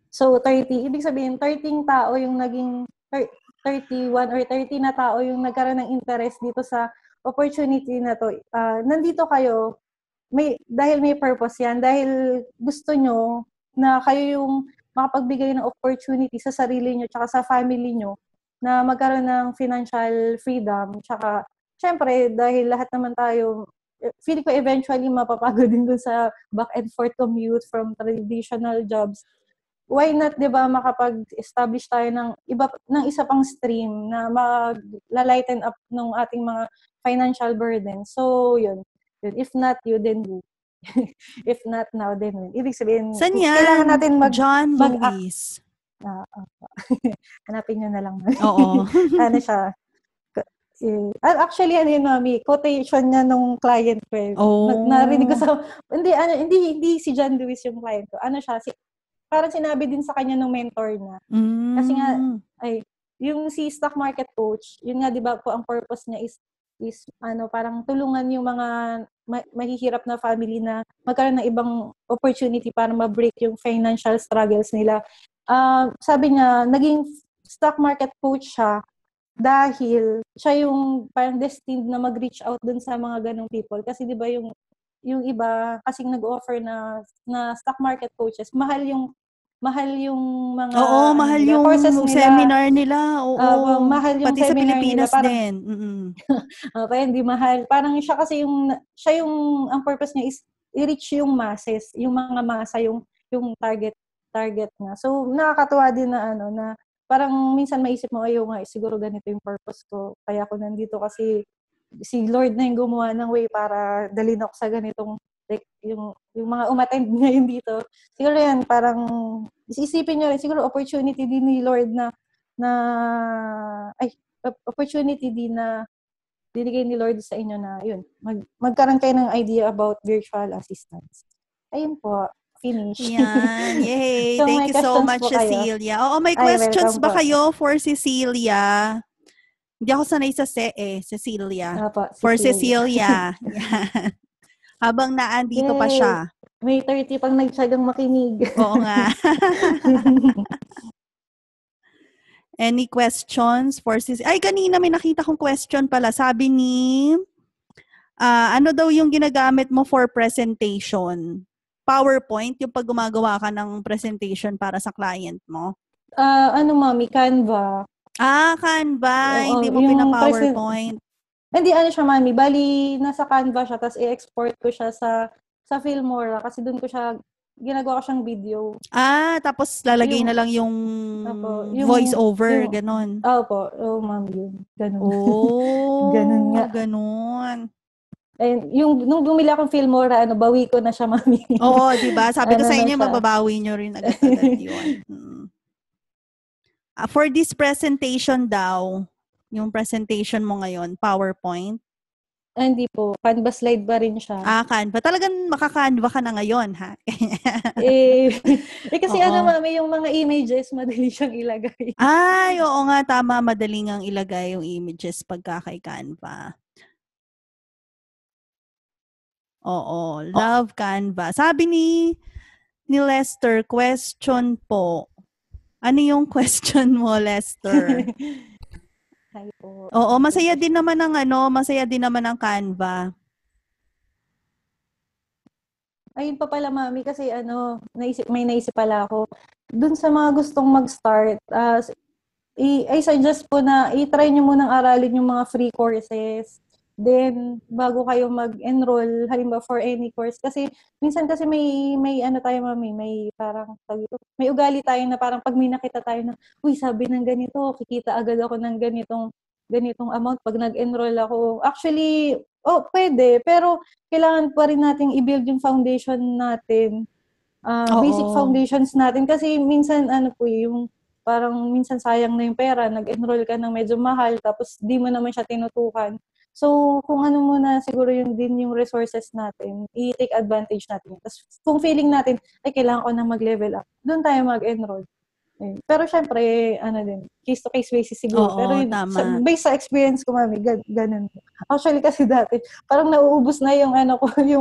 So, thirty, ibig sabihin, thirty tao yung naging, thirty-one or thirty na tao yung nagkaroon ng interest dito sa opportunity na to. Uh, nandito kayo, may, dahil may purpose yan, dahil gusto nyo na kayo yung makapagbigay ng opportunity sa sarili nyo tsaka sa family nyo na magkaroon ng financial freedom. Tsaka, syempre, dahil lahat naman tayo, feeling ko eventually mapapagod din dun sa back and forth commute from traditional jobs. Why not, 'di ba, makapag-establish tayo ng iba ng isa pang stream na mag-lighten up ng ating mga financial burden. So, yun. yun. If not you, then who? If not now, then when? Ibig sabihin, San yan? kailangan natin mag John mag-act. Lewis. Uh, uh, hanapin nyo na lang. Oo. Ano siya? Uh, actually, ano yun, Mami, quotation niya nung client ko. Eh. Oh. Narinig ko sa, hindi, ano, hindi, hindi si John Lewis yung client ko. Ano siya, si, parang sinabi din sa kanya ng mentor niya. Mm. Kasi nga, ay, yung si stock market coach, yun nga, di ba po, ang purpose niya is, is, ano, parang tulungan yung mga ma- mahihirap na family na magkaroon ng ibang opportunity para ma-break yung financial struggles nila. Uh, sabi niya, naging stock market coach siya dahil siya yung parang destined na mag-reach out dun sa mga ganong people. Kasi di ba yung yung iba kasing nag-offer na na stock market coaches, mahal yung mahal yung mga Oo, ano mahal nila, yung courses nila, seminar nila. Oo. uh, mahal yung pati sa seminar Pilipinas nila, parang, din. Mm-mm. uh, kaya hindi mahal. Parang siya kasi yung siya yung ang purpose niya is i-reach yung masses, yung mga masa, yung yung target target niya. So nakakatuwa din na ano na parang minsan maisip mo, ayo nga, siguro ganito yung purpose ko. Kaya ako nandito kasi si Lord na yung gumawa ng way para dalhin ako sa ganitong, like, yung, yung mga umattend ngayon dito. Siguro yan, parang, isipin nyo rin, siguro opportunity din ni Lord na, na, ay, opportunity din na binigay ni Lord sa inyo na, yun, mag, magkaroon kayo ng idea about virtual assistants. Ayun po. Finish. Yan. Yay. So, Thank you so much, Cecilia. Oo, may Ay, questions ba po. kayo for Cecilia? Hindi ako sanay sa C eh. Cecilia. Opo, Cecilia. For Cecilia. Yan. Habang naandito Yay. Pa siya. May thirty pang nagtsagang makinig. Oo nga. Any questions for Cecilia? Ay, kanina may nakita kong question pala. Sabi ni, uh, ano daw yung ginagamit mo for presentation? PowerPoint, yung pag gumagawa ka ng presentation para sa client mo? Uh, ano, Mami? Canva. Ah, Canva. Oo, hindi mo pina-PowerPoint. Present... Hindi, ano siya, Mami. Bali, nasa Canva siya, tapos i-export ko siya sa sa Filmora kasi doon ko siya, ginagawa ko siyang video. Ah, tapos lalagay yung, na lang yung, apo, yung voice over, yung, ganon. Opo, oh, Mami, yun. Ganon. Oh, ganon nga. Ganon. And yung nung bumili akong Filmora, ano, bawi ko na siya, Mami. Oo, 'di ba? Sabi ko ano sa inyo, mababawi niyo rin agad-agad 'yun. Hmm. Uh, for this presentation daw, yung presentation mo ngayon, PowerPoint? Ah, hindi po. Canva slide ba rin siya? Ah, Canva. Talagang maka-Canva ka na ngayon, ha? eh, eh, kasi oo. Ano, Mami, yung mga images, madali siyang ilagay. Ay, oo nga, tama. Madaling ang ilagay yung images pagka kay Canva. Oo, love Canva. Sabi ni ni Lester, question po. Ano yung question mo, Lester? Hi po. Oo, masaya din naman ang ano, masaya din naman ang Canva. Ayun pa pala, Mami, kasi ano, naisip, may naisip pala ako. Dun sa mga gustong mag-start, uh, I, I suggest po na i-try nyo munang aralin yung mga free courses. Then, bago kayo mag-enroll, halimbawa for any course. Kasi, minsan kasi may, may ano tayo, Mami, may parang, may ugali tayo na parang pag may nakita tayo na, uy, sabi ng ganito, kikita agad ako ng ganitong, ganitong amount pag nag-enroll ako. Actually, oh, pwede. Pero, kailangan pa rin nating i-build yung foundation natin. Uh, basic foundations natin. Kasi, minsan, ano po, yung, parang minsan sayang na yung pera, nag-enroll ka ng medyo mahal, tapos di mo naman siya tinutukan. So, kung ano muna, siguro yung din yung resources natin, i-take advantage natin. Tapos, kung feeling natin, ay, kailangan ko na mag-level up, doon tayo mag-enroll. Eh, pero syempre, ano din, case-to-case basis siguro. Oo, pero yun, tama. Sa, based sa experience ko, Mami, gan- ganun. Actually, kasi dati, parang nauubos na yung, ano ko, yung,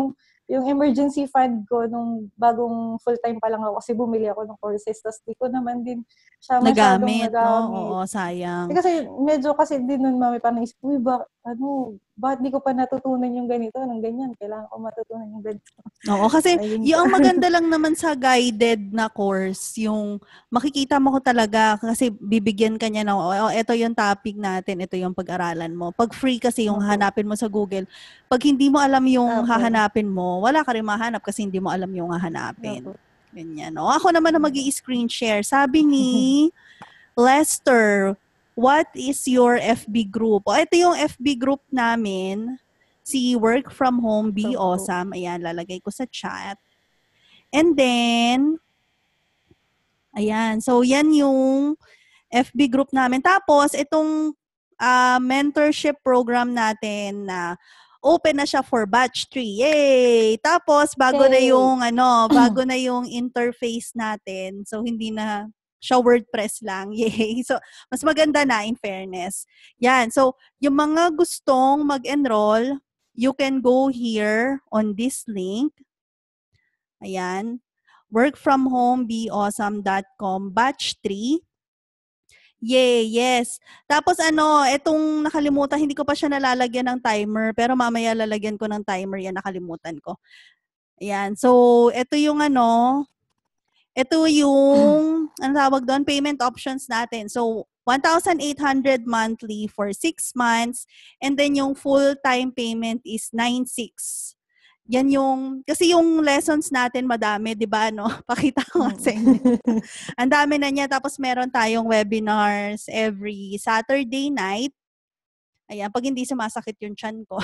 yung emergency fund ko nung bagong full-time pa lang ako kasi bumili ako ng courses. Tapos di ko naman din siya masyadong Nagamit, no? nagamit. Oo, sayang. Eh, kasi medyo kasi din nun, mami, parang isip, uy, ba, ano, bakit di ko pa natutunan yung ganito, ng ganyan, kailangan ko matutunan yung ganito. Oo, kasi Ayun. yung maganda lang naman sa guided na course, yung makikita mo ko talaga kasi bibigyan ka niya ng, oh, ito yung topic natin, ito yung pag-aralan mo. Pag free kasi yung Opo. hanapin mo sa Google, pag hindi mo alam yung Opo. hahanapin mo, wala ka rin mahanap kasi hindi mo alam yung hahanapin. Opo. Ganyan. O, ako naman na mag-i-screen share. Sabi ni Lester, what is your F B group? O, ito yung F B group namin. Si Work From Home, Be Opo. Awesome. Ayan, lalagay ko sa chat. And then, ayan. So, yan yung F B group namin. Tapos, itong uh, mentorship program natin na open na siya for batch three. Yay! Tapos, bago Yay! na yung, ano, bago na yung interface natin. So, hindi na siya WordPress lang. Yay! So, mas maganda na in fairness. Yan. So, yung mga gustong mag-enroll, you can go here on this link. Ayan. work from home be awesome dot com batch three. Yay, yes. Tapos ano, etong nakalimutan, hindi ko pa siya nalalagyan ng timer, pero mamaya lalagyan ko ng timer yan, nakalimutan ko. Ayan. So, ito yung ano, ito yung, ano tawag doon, payment options natin. So, one thousand eight hundred monthly for six months, and then yung full-time payment is nine thousand six hundred. Yan yung, kasi yung lessons natin madami, di ba, no? Pakita ko sa inyo. Ang dami na niya. Tapos meron tayong webinars every Saturday night. Ayan, pag hindi sumasakit yung chan ko.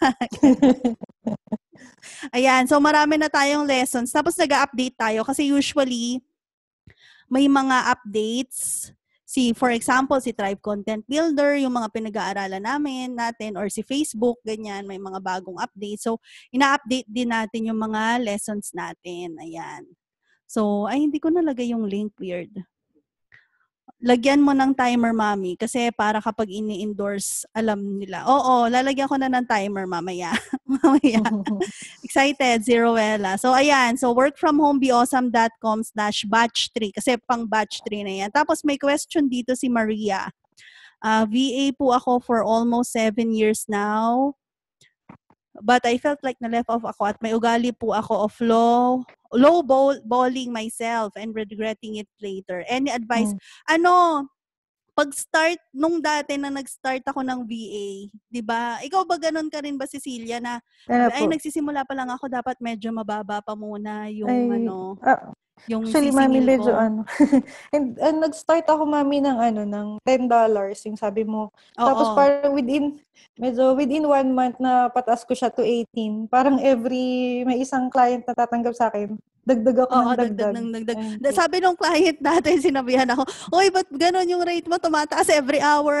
Ayan, so marami na tayong lessons. Tapos nag-update tayo kasi usually may mga updates. Si, for example, si Tribe Content Builder, yung mga pinag-aaralan namin natin, or si Facebook, ganyan, may mga bagong update. So, ina-update din natin yung mga lessons natin. Ayan. So, ay, hindi ko nalagay yung link. Weird. Lagyan mo ng timer, mami, kasi para kapag ini-endorse, alam nila. Oo, lalagyan ko na ng timer mamaya. mamaya. Excited, Zeroella. So, ayan. So, work from home be awesome dot com slash batch three. Kasi pang batch three na yan. Tapos, may question dito si Maria. Uh, V A po ako for almost seven years now. But I felt like na-left off ako at may ugali po ako of low, low ball, balling myself and regretting it later. Any advice? Mm. Ano, pag-start, nung dati na nag-start ako ng V A, di ba? Ikaw ba ganun ka rin ba, Cecilia, na ay, ay nagsisimula pa lang ako, dapat medyo mababa pa muna yung ay, ano, ah, yung actually, sisingil mami, medyo ko. ano. And, and nag-start ako, mami, ng ano, ng ten dollars, yung sabi mo. Oo. Tapos parang within, medyo within one month na patas ko siya to eighteen. Parang every, may isang client na tatanggap sa akin, dagdag ako Oo, ng dagdag. dagdag ng dagdag. Ayun. Sabi nung client natin, sinabihan ako, oy, ba't ganun yung rate mo? Tumataas every hour.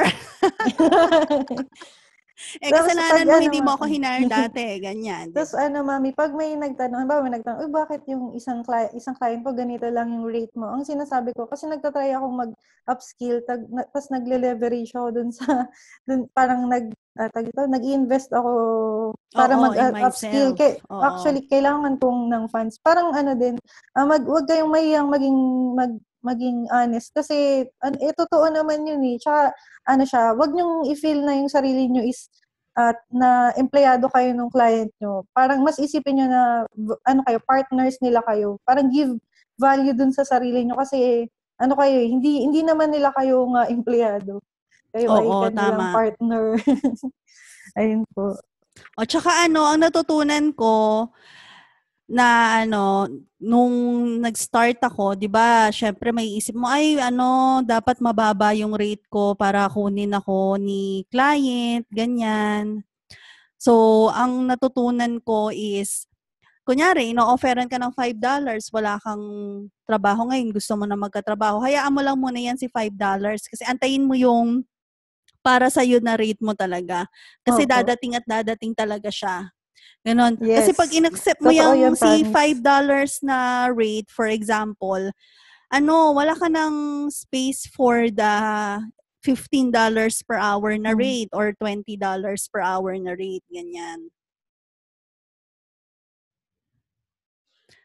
Eh, kasalanan mo, ano, hindi mo ako hinire dati, ganyan. Tapos, diba? Ano, mami, pag may nagtanong, halimbawa may nagtanong, uy, bakit yung isang, cli- isang client po, ganito lang yung rate mo? Ang sinasabi ko, kasi nagtatry akong mag-upskill, tag, na, tapos nagle-leverage ako dun sa, dun, parang nag, uh, tag, ito, nag-invest ako para mag-upskill. Kay, actually, kailangan kong ng funds. Parang ano din, uh, mag, wag kayong mahiyang maging, mag, maging honest. Kasi, an, eh, totoo naman yun eh. Tsaka, ano siya, wag niyong i-feel na yung sarili niyo is at uh, na empleyado kayo ng client nyo. Parang mas isipin nyo na ano kayo, partners nila kayo. Parang give value dun sa sarili nyo kasi ano kayo, hindi hindi naman nila kayo nga empleyado. Kayo Oo, ay kanilang tama. Partner. Ayun po. O tsaka ano, ang natutunan ko na ano, nung nag-start ako, 'di ba? Syempre may isip mo, ay ano, dapat mababa yung rate ko para kunin ako ni client, ganyan. So, ang natutunan ko is, kunyari, ino-offeran ka ng five dollars, wala kang trabaho ngayon, gusto mo na magkatrabaho, hayaan mo lang muna yan si five dollars kasi antayin mo yung para sa'yo na rate mo talaga. Kasi Opo. dadating at dadating talaga siya. Ganon. Yes. Kasi pag in-accept mo Totoo yung si five dollars na rate, for example, ano, wala ka ng space for the fifteen dollars per hour na rate or twenty dollars per hour na rate, ganyan.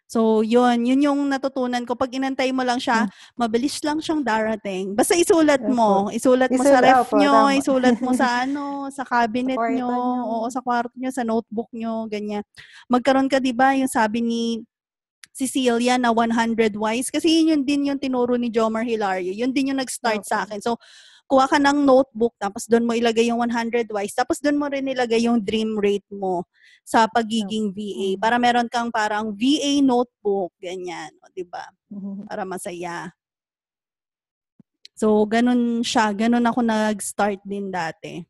So, yun. Yun yung natutunan ko. Pag inantay mo lang siya, Hmm. mabilis lang siyang darating. Basta isulat Opo. mo. Isulat mo sa Isul ref opo, nyo, tama. isulat mo sa ano, sa Sa cabinet nyo, kwarto niyo. oo, sa kwarto nyo, sa notebook nyo, ganyan. Magkaroon ka, di ba, yung sabi ni Cecilia na one hundred wais. Kasi yun, yun din yung tinuro ni Jomar Hilario. Yun din yung nag-start sa Opo. akin. So, kuha ka ng notebook, tapos doon mo ilagay yung one hundred wais, tapos doon mo rin ilagay yung dream rate mo sa pagiging V A. Mm. Para meron kang parang V A notebook, ganyan. O, diba? Para masaya. So, ganun siya. Ganun ako nag-start din dati.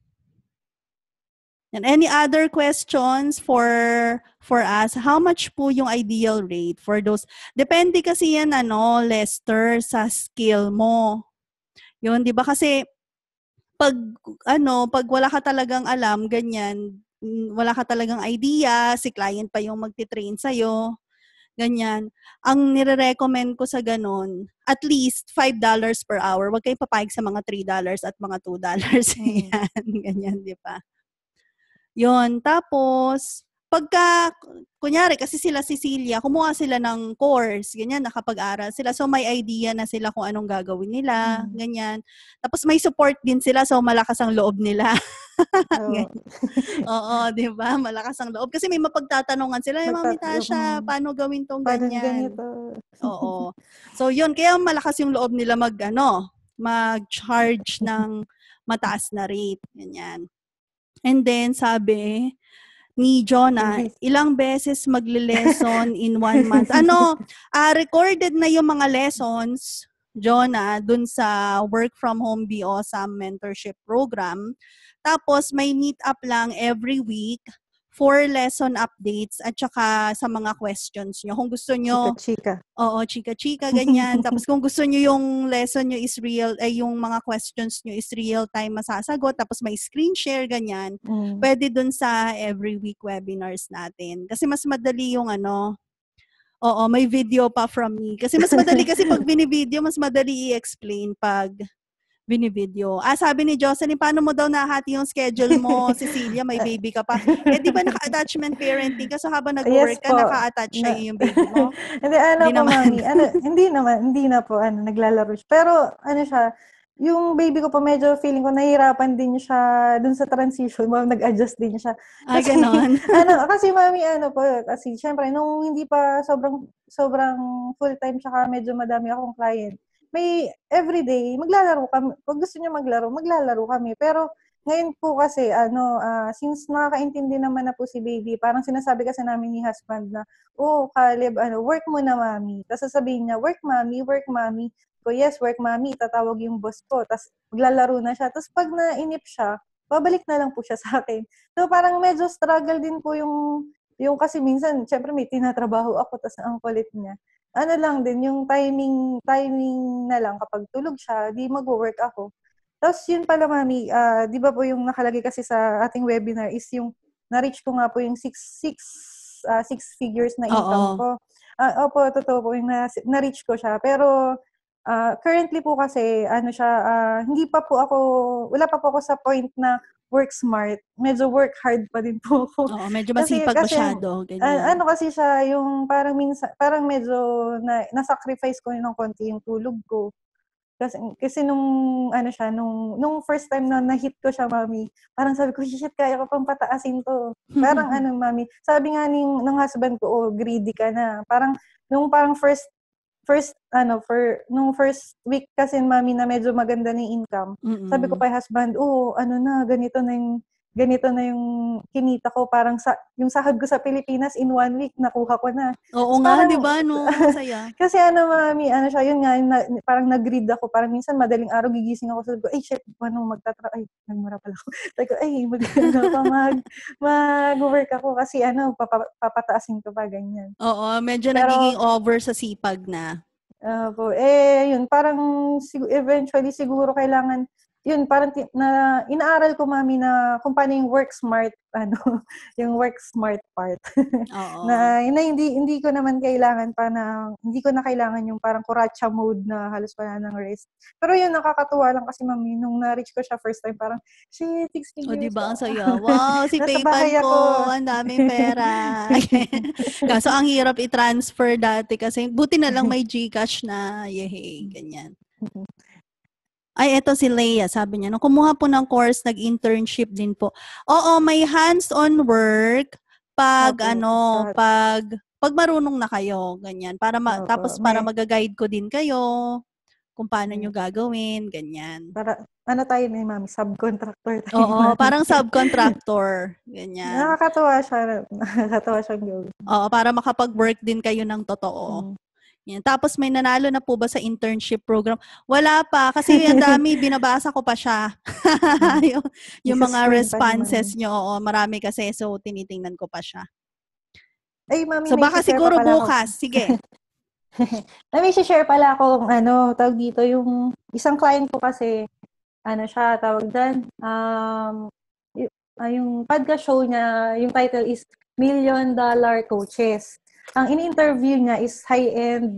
And any other questions for for us? How much po yung ideal rate for those? Depende kasi yan, ano, Lester, sa skill mo. Yun, di ba? Kasi pag ano, pag wala ka talagang alam, ganyan, wala ka talagang idea, si client pa yung magti-train sa'yo, ganyan. Ang nire-recommend ko sa ganun, at least five dollars per hour. Huwag kayo papayag sa mga three dollars at mga two dollars. Mm. Yan, ganyan, di ba? Yun, tapos, pagka, kunyari, kasi sila Cecilia, kumuha sila ng course, ganyan, nakapag-aral sila. So, may idea na sila kung anong gagawin nila, Mm. ganyan. Tapos, may support din sila, so malakas ang loob nila. Oo. Oo, di ba? Malakas ang loob. Kasi may mapagtatanungan sila, eh, Mami Magtatanong, Tasha, mm. paano gawin tong Paano ganyan? ganito? Oo. So, yun, kaya malakas yung loob nila mag, ano, mag-charge ng mataas na rate, ganyan. And then, sabi ni Jonah, ilang beses magle-lesson in one month. Ano, uh, recorded na yung mga lessons, Jonah, dun sa Work From Home Be Awesome Mentorship Program. Tapos, may meet up lang every week for lesson updates at saka sa mga questions nyo. Kung gusto nyo, chika-chika. Oo, chika-chika, ganyan. Tapos kung gusto nyo yung lesson nyo is real, ay yung mga questions nyo is real time masasagot, tapos may screen share, ganyan. Mm. Pwede dun sa every week webinars natin. Kasi mas madali yung ano, oo, may video pa from me. Kasi mas madali kasi pag binivideo, mas madali i-explain pag binivideo. Ah, sabi ni Jocelyn, paano mo daw nahati yung schedule mo, Cecilia, may baby ka pa. Eh, di ba naka-attachment parenting ka? So habang nag-work Yes ka, po. naka-attach Na, sa'yo yung baby mo? hindi, ano Hindi po, naman. Mami. Ano, hindi naman, hindi na po, ano, naglalaro siya. Pero, ano siya, yung baby ko po, medyo feeling ko, nahihirapan din siya dun sa transition. Well, nag-adjust din siya. Ay, Kasi, ganon. ano, kasi, Mami, ano po, kasi, syempre, nung hindi pa sobrang, sobrang full-time, tsaka medyo madami akong client, may everyday, maglalaro kami. Pag gusto niya maglaro, maglalaro kami. Pero, ngayon po kasi, ano, uh, since nakakaintindi naman na po si baby, parang sinasabi kasi namin ni husband na, oh, Caleb, ano, work mo na, Mami. Tapos sasabihin niya, work, Mami, work, Mami. So, yes, work, Mami. Tatawag yung boss ko. Tapos, maglalaro na siya. Tapos, pag nainip siya, babalik na lang po siya sa akin. So, parang medyo struggle din po yung, yung kasi minsan, syempre may tinatrabaho ako, tapos ang kulit niya. Ano lang din, yung timing, timing na lang kapag tulog siya, di mag-work ako. Tapos yun pala, Mami, uh, di ba po yung nakalagay kasi sa ating webinar is yung na-reach ko nga po yung six, six, uh, six figures na income Oo. ko. Uh, opo, totoo po, yung na, na-reach ko siya. Pero uh, currently po kasi, ano siya, uh, hindi pa po ako, wala pa po ako sa point na work smart. Medyo work hard pa din po ako. Oo, medyo kasi, masipag kasi, masyado. Ganyan. Uh, ano kasi siya, yung parang minsan, parang medyo na, na-sacrifice ko ng konti yung tulog ko. Kasi, kasi nung, ano siya, nung, nung first time na na-hit ko siya, Mami, parang sabi ko, shit, kaya ko pang pataasin to. Parang ano, Mami, sabi nga ng, ng husband ko, oh, greedy ka na. Parang, nung parang first, first, ano, for, nung first week kasi, Mami, na medyo maganda na yung income, Mm-mm. sabi ko kay husband, oh, ano na, ganito na yung, ganito na yung kinita ko, parang sa, yung sahod ko sa Pilipinas in one week, nakuha ko na. Oo So, nga, parang, di ba, no? Masaya. kasi ano, Mami, ano siya, yun nga, na, parang nag-read ako, parang minsan madaling araw, gigising ako, sabi ko, ay, shit, paano magtatra, ay, nagmura pala ako. Sabi ko, ay, mag, ano pa, mag, mag-work ako, kasi ano, papa, papataasin ko pa, ganyan. Oo, medyo Pero, nagiging over sa sipag na. Uh, po, eh, yun, parang sig- eventually siguro kailangan yun, parang ti- na, inaaral ko, mami, na kung paano yung work smart, ano, yung work smart part. Oo. na, na hindi, hindi ko naman kailangan pa na, hindi ko na kailangan yung parang kuratsa mode na halos wala ng rest. Pero yun, nakakatuwa lang kasi, mami, nung na-reach ko siya first time, parang, shit, six O, di figures. ba? Ang Ah. saya. Wow, si Nasa PayPal bahay ko. ako. Ang daming pera. Kaso, ang hirap i-transfer dati kasi, buti na lang may GCash na. Yehey, ganyan. Ay, eto si Leia, sabi niya, nung kumuha po ng course, nag-internship din po. Oo, may hands-on work pag Opo, ano, lahat. pag pag marunong na kayo, ganyan. Para ma- Opo, tapos para may- mag-guide ko din kayo kung paano Mm. nyo gagawin, ganyan. Para, ano tayo ni mami, subcontractor tayo ni Oo, mami. parang subcontractor, ganyan. Nakakatawa siya. Nakakatawa siyang gawin. Oo, para makapag-work din kayo ng totoo. Mm. Yan. Tapos may nanalo na po ba sa internship program? Wala pa. Kasi ang dami, binabasa ko pa siya. yung, yung mga Isi-screen pa ni responses mami. nyo. Oo, marami kasi. So, tinitingnan ko pa siya. Ay, mami, So, may baka share pa siguro pala ako. bukas. Sige. Ay, may share pala ako, ano, tawag dito, yung isang client ko kasi, ano siya, tawag dyan, um, y- ah, yung podcast show niya, yung title is Million Dollar Coaches. Ang in-interview niya is high-end,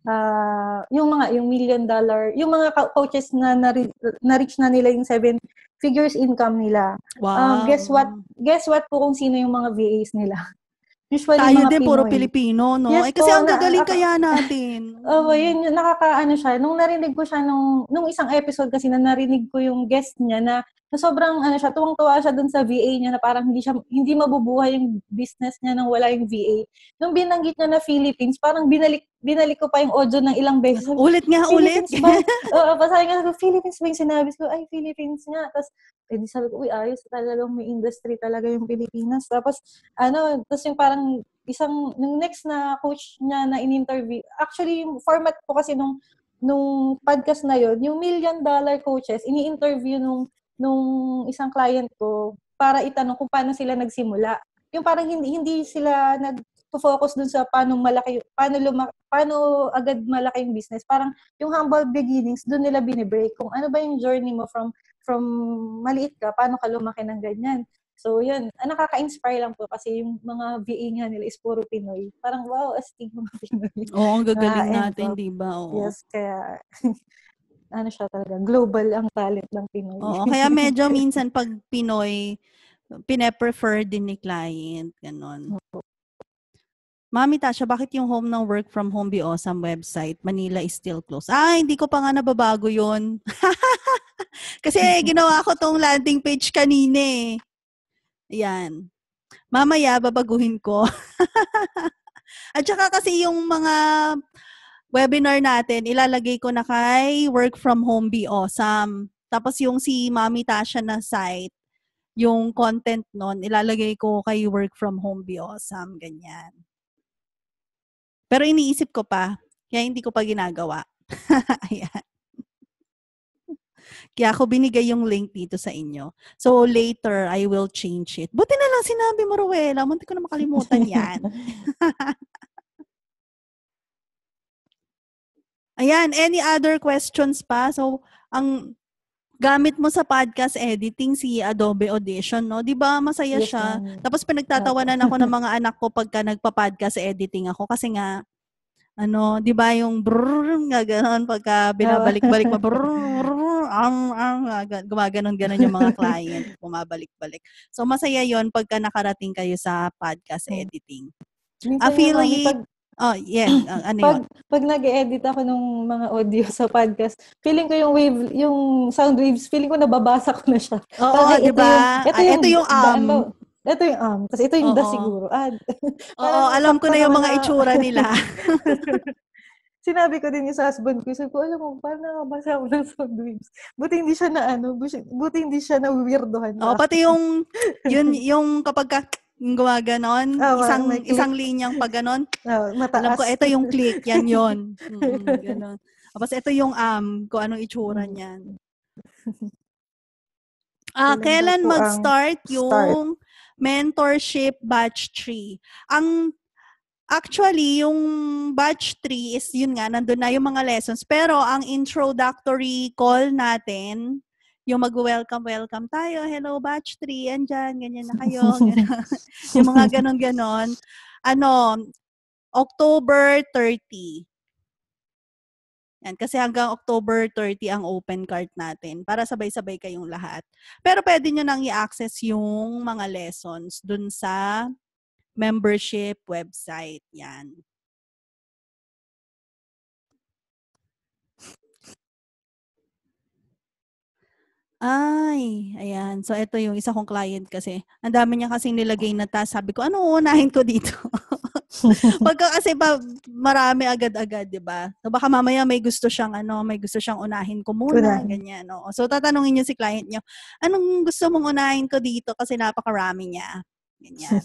uh, yung mga, yung million dollar, yung mga co- coaches na na- na-reach na nila yung seven figures income nila. Uh, Wow. guess what? Guess what po kung sino yung mga V As nila? Usually Tayo mga din, puro Pinoy. Pilipino, no? Yes Eh, kasi po, ang na, gagaling ako, kaya natin. Oo, yun, yun, nakakaano siya. Nung narinig ko siya nung, nung isang episode kasi na narinig ko yung guest niya na, na sobrang ano siya, tuwang-tuwa siya dun sa V A niya na parang hindi siya hindi mabubuhay yung business niya nang wala yung V A. Nung binanggit niya na Philippines, parang binalik binalik ko pa yung audio ng ilang beses. Sabi, Ulit nga, ulit. Philippines ba? Oo, pasabi nga, Philippines ba yung sinabi ko? Ay, Philippines nga. Tapos, eh, di sabi ko, uy, ayos talagang may industry talaga yung Pilipinas. Tapos, ano, tapos yung parang isang, nung next na coach niya na in-interview, actually, yung format po kasi nung, nung podcast na yon yung million dollar coaches, ini-interview nung, nung isang client ko para itanong kung paano sila nagsimula. Yung parang hindi, hindi sila nag-focus dun sa paano malaki, paano, luma, paano agad malaki yung business. Parang yung humble beginnings, dun nila binibreak. Kung ano ba yung journey mo from, from maliit ka, paano ka lumaki ng ganyan. So, yun. Ah, nakaka-inspire lang po kasi yung mga V A nga nila is puro Pinoy. Parang, wow, astig mga Pinoy. Oo, ang gagaling Ah, and, natin, oh, di ba? Oo. yes, kaya, ano siya talaga, global ang talent ng Pinoy. Oo, kaya medyo minsan pag Pinoy, pine-prefer din ni client. Ganon. Mami Tasha, bakit yung home ng work from home Be Awesome website, Manila is still closed? Ah, hindi ko pa nga nababago yun. Kasi ginawa ko tong landing page kanina eh. Ayan. Mamaya, babaguhin ko. At saka kasi yung mga webinar natin, ilalagay ko na kay Work from Home Be Awesome. Tapos yung si Mami Tasha na site, yung content nun, ilalagay ko kay Work from Home Be Awesome. Ganyan. Pero iniisip ko pa, kaya hindi ko pa ginagawa. Ayan. Kaya ako binigay yung link dito sa inyo. So later, I will change it. Buti na lang sinabi mo, Rowella. Munti ko na makalimutan yan. Ayan, any other questions pa? So, ang gamit mo sa podcast editing si Adobe Audition, no? 'Di ba masaya Yes, siya? ma'am. Tapos pinagtatawanan ako ng mga anak ko pagka nagpa-podcast editing ako kasi nga ano, 'di ba yung brrrr nga gano'n pagka binabalik-balik mo brrrr ang ang gumaganon-ganon yung mga client, bumabalik-balik. So masaya 'yon pagka nakarating kayo sa podcast editing. Minsan nga, mami, Affiliate pag Oh, yeah, uh, ano 'yon? pag pag nag-e-edit ako ng mga audio sa podcast, feeling ko yung wave, yung sound waves, feeling ko nababasa ko na siya. Oo, Parang, ay, 'di ito ba? yung, ito Ay, yung, ito yung da, um. ano, ito yung um, tapos ito yung da Oo. siguro. Ah, Oo, parang alam ko sakto na yung naman mga na, itsura nila. sinabi ko din yung sa husband ko, sabi ko, alam mo, parang nakabasa ako ng sound waves. Buti hindi siya na, ano, buti, buti hindi siya na weirdohan Oh, sa pati yung, yun, yung kapag ka, yung gumaganon, oh, isang, may isang click. linyang pag ganon. Oh, Alam ko, mataas. ito yung click, yan yon. Mm-mm, ganon. Tapos ito yung um, kung anong itsura Mm. niyan. Ah, Kailan kailan daw po ang mag-start start? yung mentorship batch three? Ang Actually, yung batch three is yun nga, nandun na yung mga lessons. Pero ang introductory call natin, yung mag-welcome, welcome tayo. Hello, batch three, andyan, ganyan na kayo. Yung mga ganon-ganon. Ano, October thirty. Yan, kasi hanggang October thirty ang open cart natin para sabay-sabay kayong lahat. Pero pwede nyo nang i-access yung mga lessons dun sa membership website. Yan. Ay, ayan. So, ito yung isa kong client kasi. Ang dami niya kasing nilagay na task. Sabi ko, ano unahin ko dito? Pagka kasi pa marami agad-agad, 'di ba? So baka mamaya may gusto siyang ano, may gusto siyang unahin ko muna, Unahin. ganyan, no. So tatanungin niyo si client niyo, anong gusto mong unahin ko dito kasi napakarami niya. Ganyan.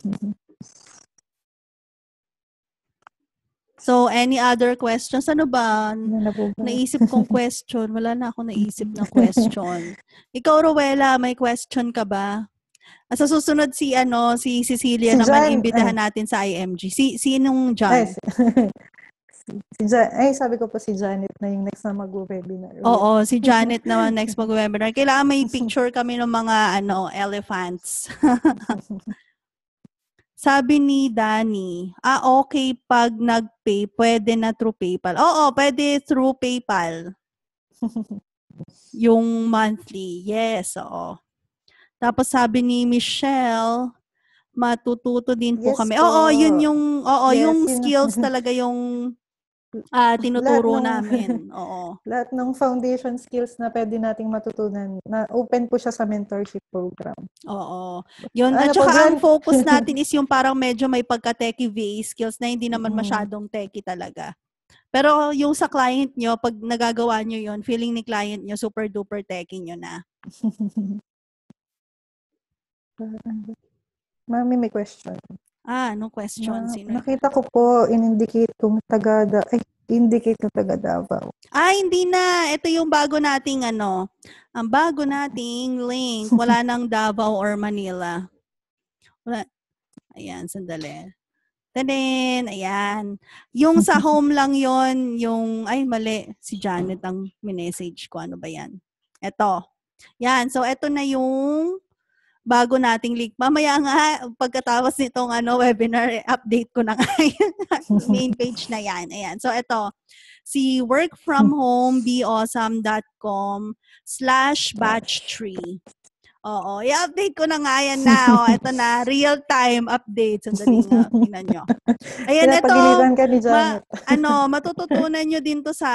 So any other questions? Ano ba? Ano na po ba? Naisip kong question. Wala na ako naisip na question. Ikaw, Rowella, may question ka ba? Sa susunod si ano, si Cecilia Si naman John, imbitahan ay. natin sa I M G. Si sinong John? Ay, si, si John, ay, sabi ko po si Janet na yung next na mag-webinar. Oo, si Janet naman next mag-webinar. Kailangan may picture kami ng mga ano, elephants. Sabi ni Danny, ah okay pag nag-pay, pwede na through PayPal. Oo, pwede through PayPal. Yung monthly. Yes, oo. Tapos sabi ni Michelle, matututo din po Yes kami. po. Oo, yun yung oo, Yes, yung yun. skills talaga yung ah tinuturo Lahat ng, namin. Oo. Lahat ng foundation skills na pwede nating matutunan, na open po siya sa mentorship program. Oo. Yun, Ano at po, saka ang Jan? focus natin is yung parang medyo may pagka-techie V A skills na hindi naman Mm. masyadong techie talaga. Pero yung sa client nyo, pag nagagawa nyo yun, feeling ni client nyo, super duper techie nyo na. Mami, may question. Ah, no question. Na, Sino? nakita ko po, in-indicate kong taga, ay, indicate na taga Davao. Ah, hindi na. Ito yung bago nating ano, ang bago nating link. Wala nang Davao or Manila. Wala. Ayan, sandali. Tanin, ayan. Yung sa home lang yon, yung, ay mali, si Janet ang minessage ko. Ano ba yan? Ito. Yan, so ito na yung bago nating link. Mamaya nga, pagkatapos nitong ano, webinar, update ko na nga yung main page na yan. Ayan, so ito. Si workfromhomebewasome.com slash batch three. Oo, i-update ko na nga yan na. O, ito na, real-time update. Sandali nga, tingnan nyo. Ayan, ito. Pinapagilitan ka ni Janet. Ma, ano, matututunan nyo din to sa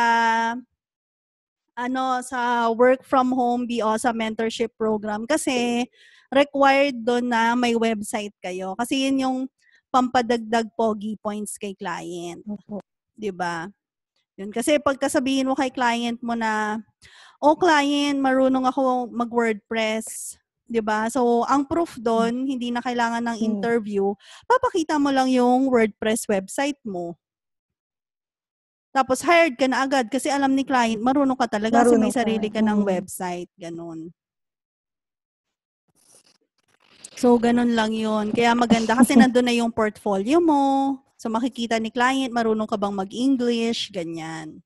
ano, sa work from home B O sa mentorship program kasi required doon na may website kayo. Kasi yun yung pampadagdag pogi points kay client. 'Di ba? Yun kasi pagkasabihin mo kay client mo na, "Oh, client, marunong ako mag-WordPress." 'Di ba? So, ang proof doon, hindi na kailangan ng interview. Papakita mo lang yung WordPress website mo. Tapos hired ka na agad kasi alam ni client, marunong ka talaga kasi may sarili ka ng website. Ganun. So, ganun lang yun. Kaya maganda kasi nandun na yung portfolio mo. So, makikita ni client, marunong ka bang mag-English, ganyan.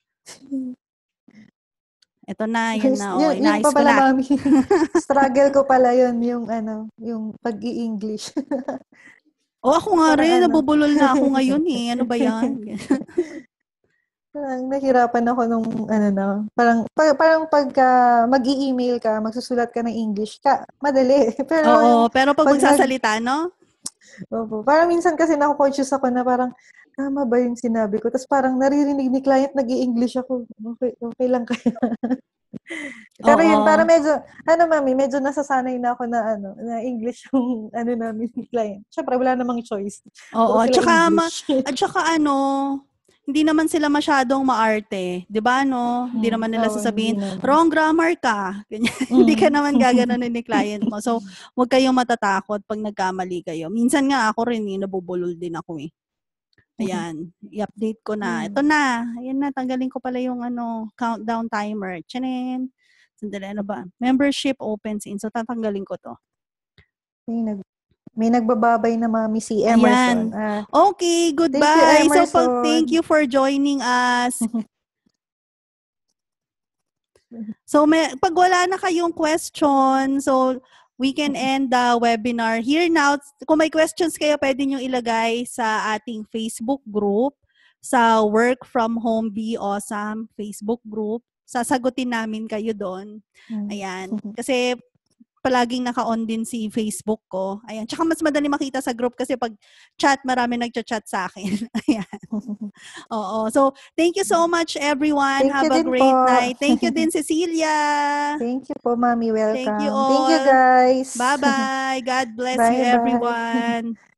Ito na, yan na. Oh, yun, yun inayos pa ko pala, na. Mami. Struggle ko pala yun, yung ano, yung pag-i-English. Oh, ako nga Parang rin, ano. nabubulol na ako ngayon eh. Ano ba yan? Parang nahirapan ako nung, ano na, parang, parang, parang pagka mag-i-email ka, magsusulat ka ng English, ka, madali. Pero Oo, yung, pero pag, pag magsasalita, nag, no? Opo. Parang minsan kasi naku-conscious ako na parang, tama ba yung sinabi ko? Tapos parang naririnig ni client, nag-i-English ako. Okay, okay lang kaya. Pero yun, para medyo, ano mami, medyo nasasanay na ako na ano, na English yung ano namin ni client. Siyempre, wala namang choice. Oo, sila tsaka, English. ma- at tsaka ano, hindi naman sila masyadong maarte. 'Di ba no? Hmm. Hindi naman nila Oo, sasabihin, hindi naman. wrong grammar ka. Ganyan. Mm. Hindi ka naman gaganon ni client mo. So, huwag kayong matatakot pag nagkamali kayo. Minsan nga ako rin, eh, nabubulol din ako eh. Ayan, i-update ko na. Ito na. Ayan na, tanggalin ko pala yung ano, countdown timer. Tchanin. Sandali, ano ba? Membership opens in. So, tatanggalin ko to. May, nag, may nagbababay na mami si Emerson. Ayan. Okay, goodbye. Thank you, so, Emerson. pag thank you for joining us. So, may, pag wala na kayong question, so we can end the webinar here now. Kung may questions kayo, pwede nyo ilagay sa ating Facebook group, sa Work From Home Be Awesome Facebook group. Sasagutin namin kayo doon. Ayan. Kasi palaging naka-on din si Facebook ko. Ayan. Tsaka mas madali makita sa group kasi pag chat, marami nagchat-chat sa akin. Ayan. Oo. So, thank you so much, everyone. Thank Have you a din great po. night. Thank you din, Cecilia. Thank you po, Mami. Welcome. Thank you Thank you, all. guys. Bye-bye. God bless you, Bye-bye. everyone.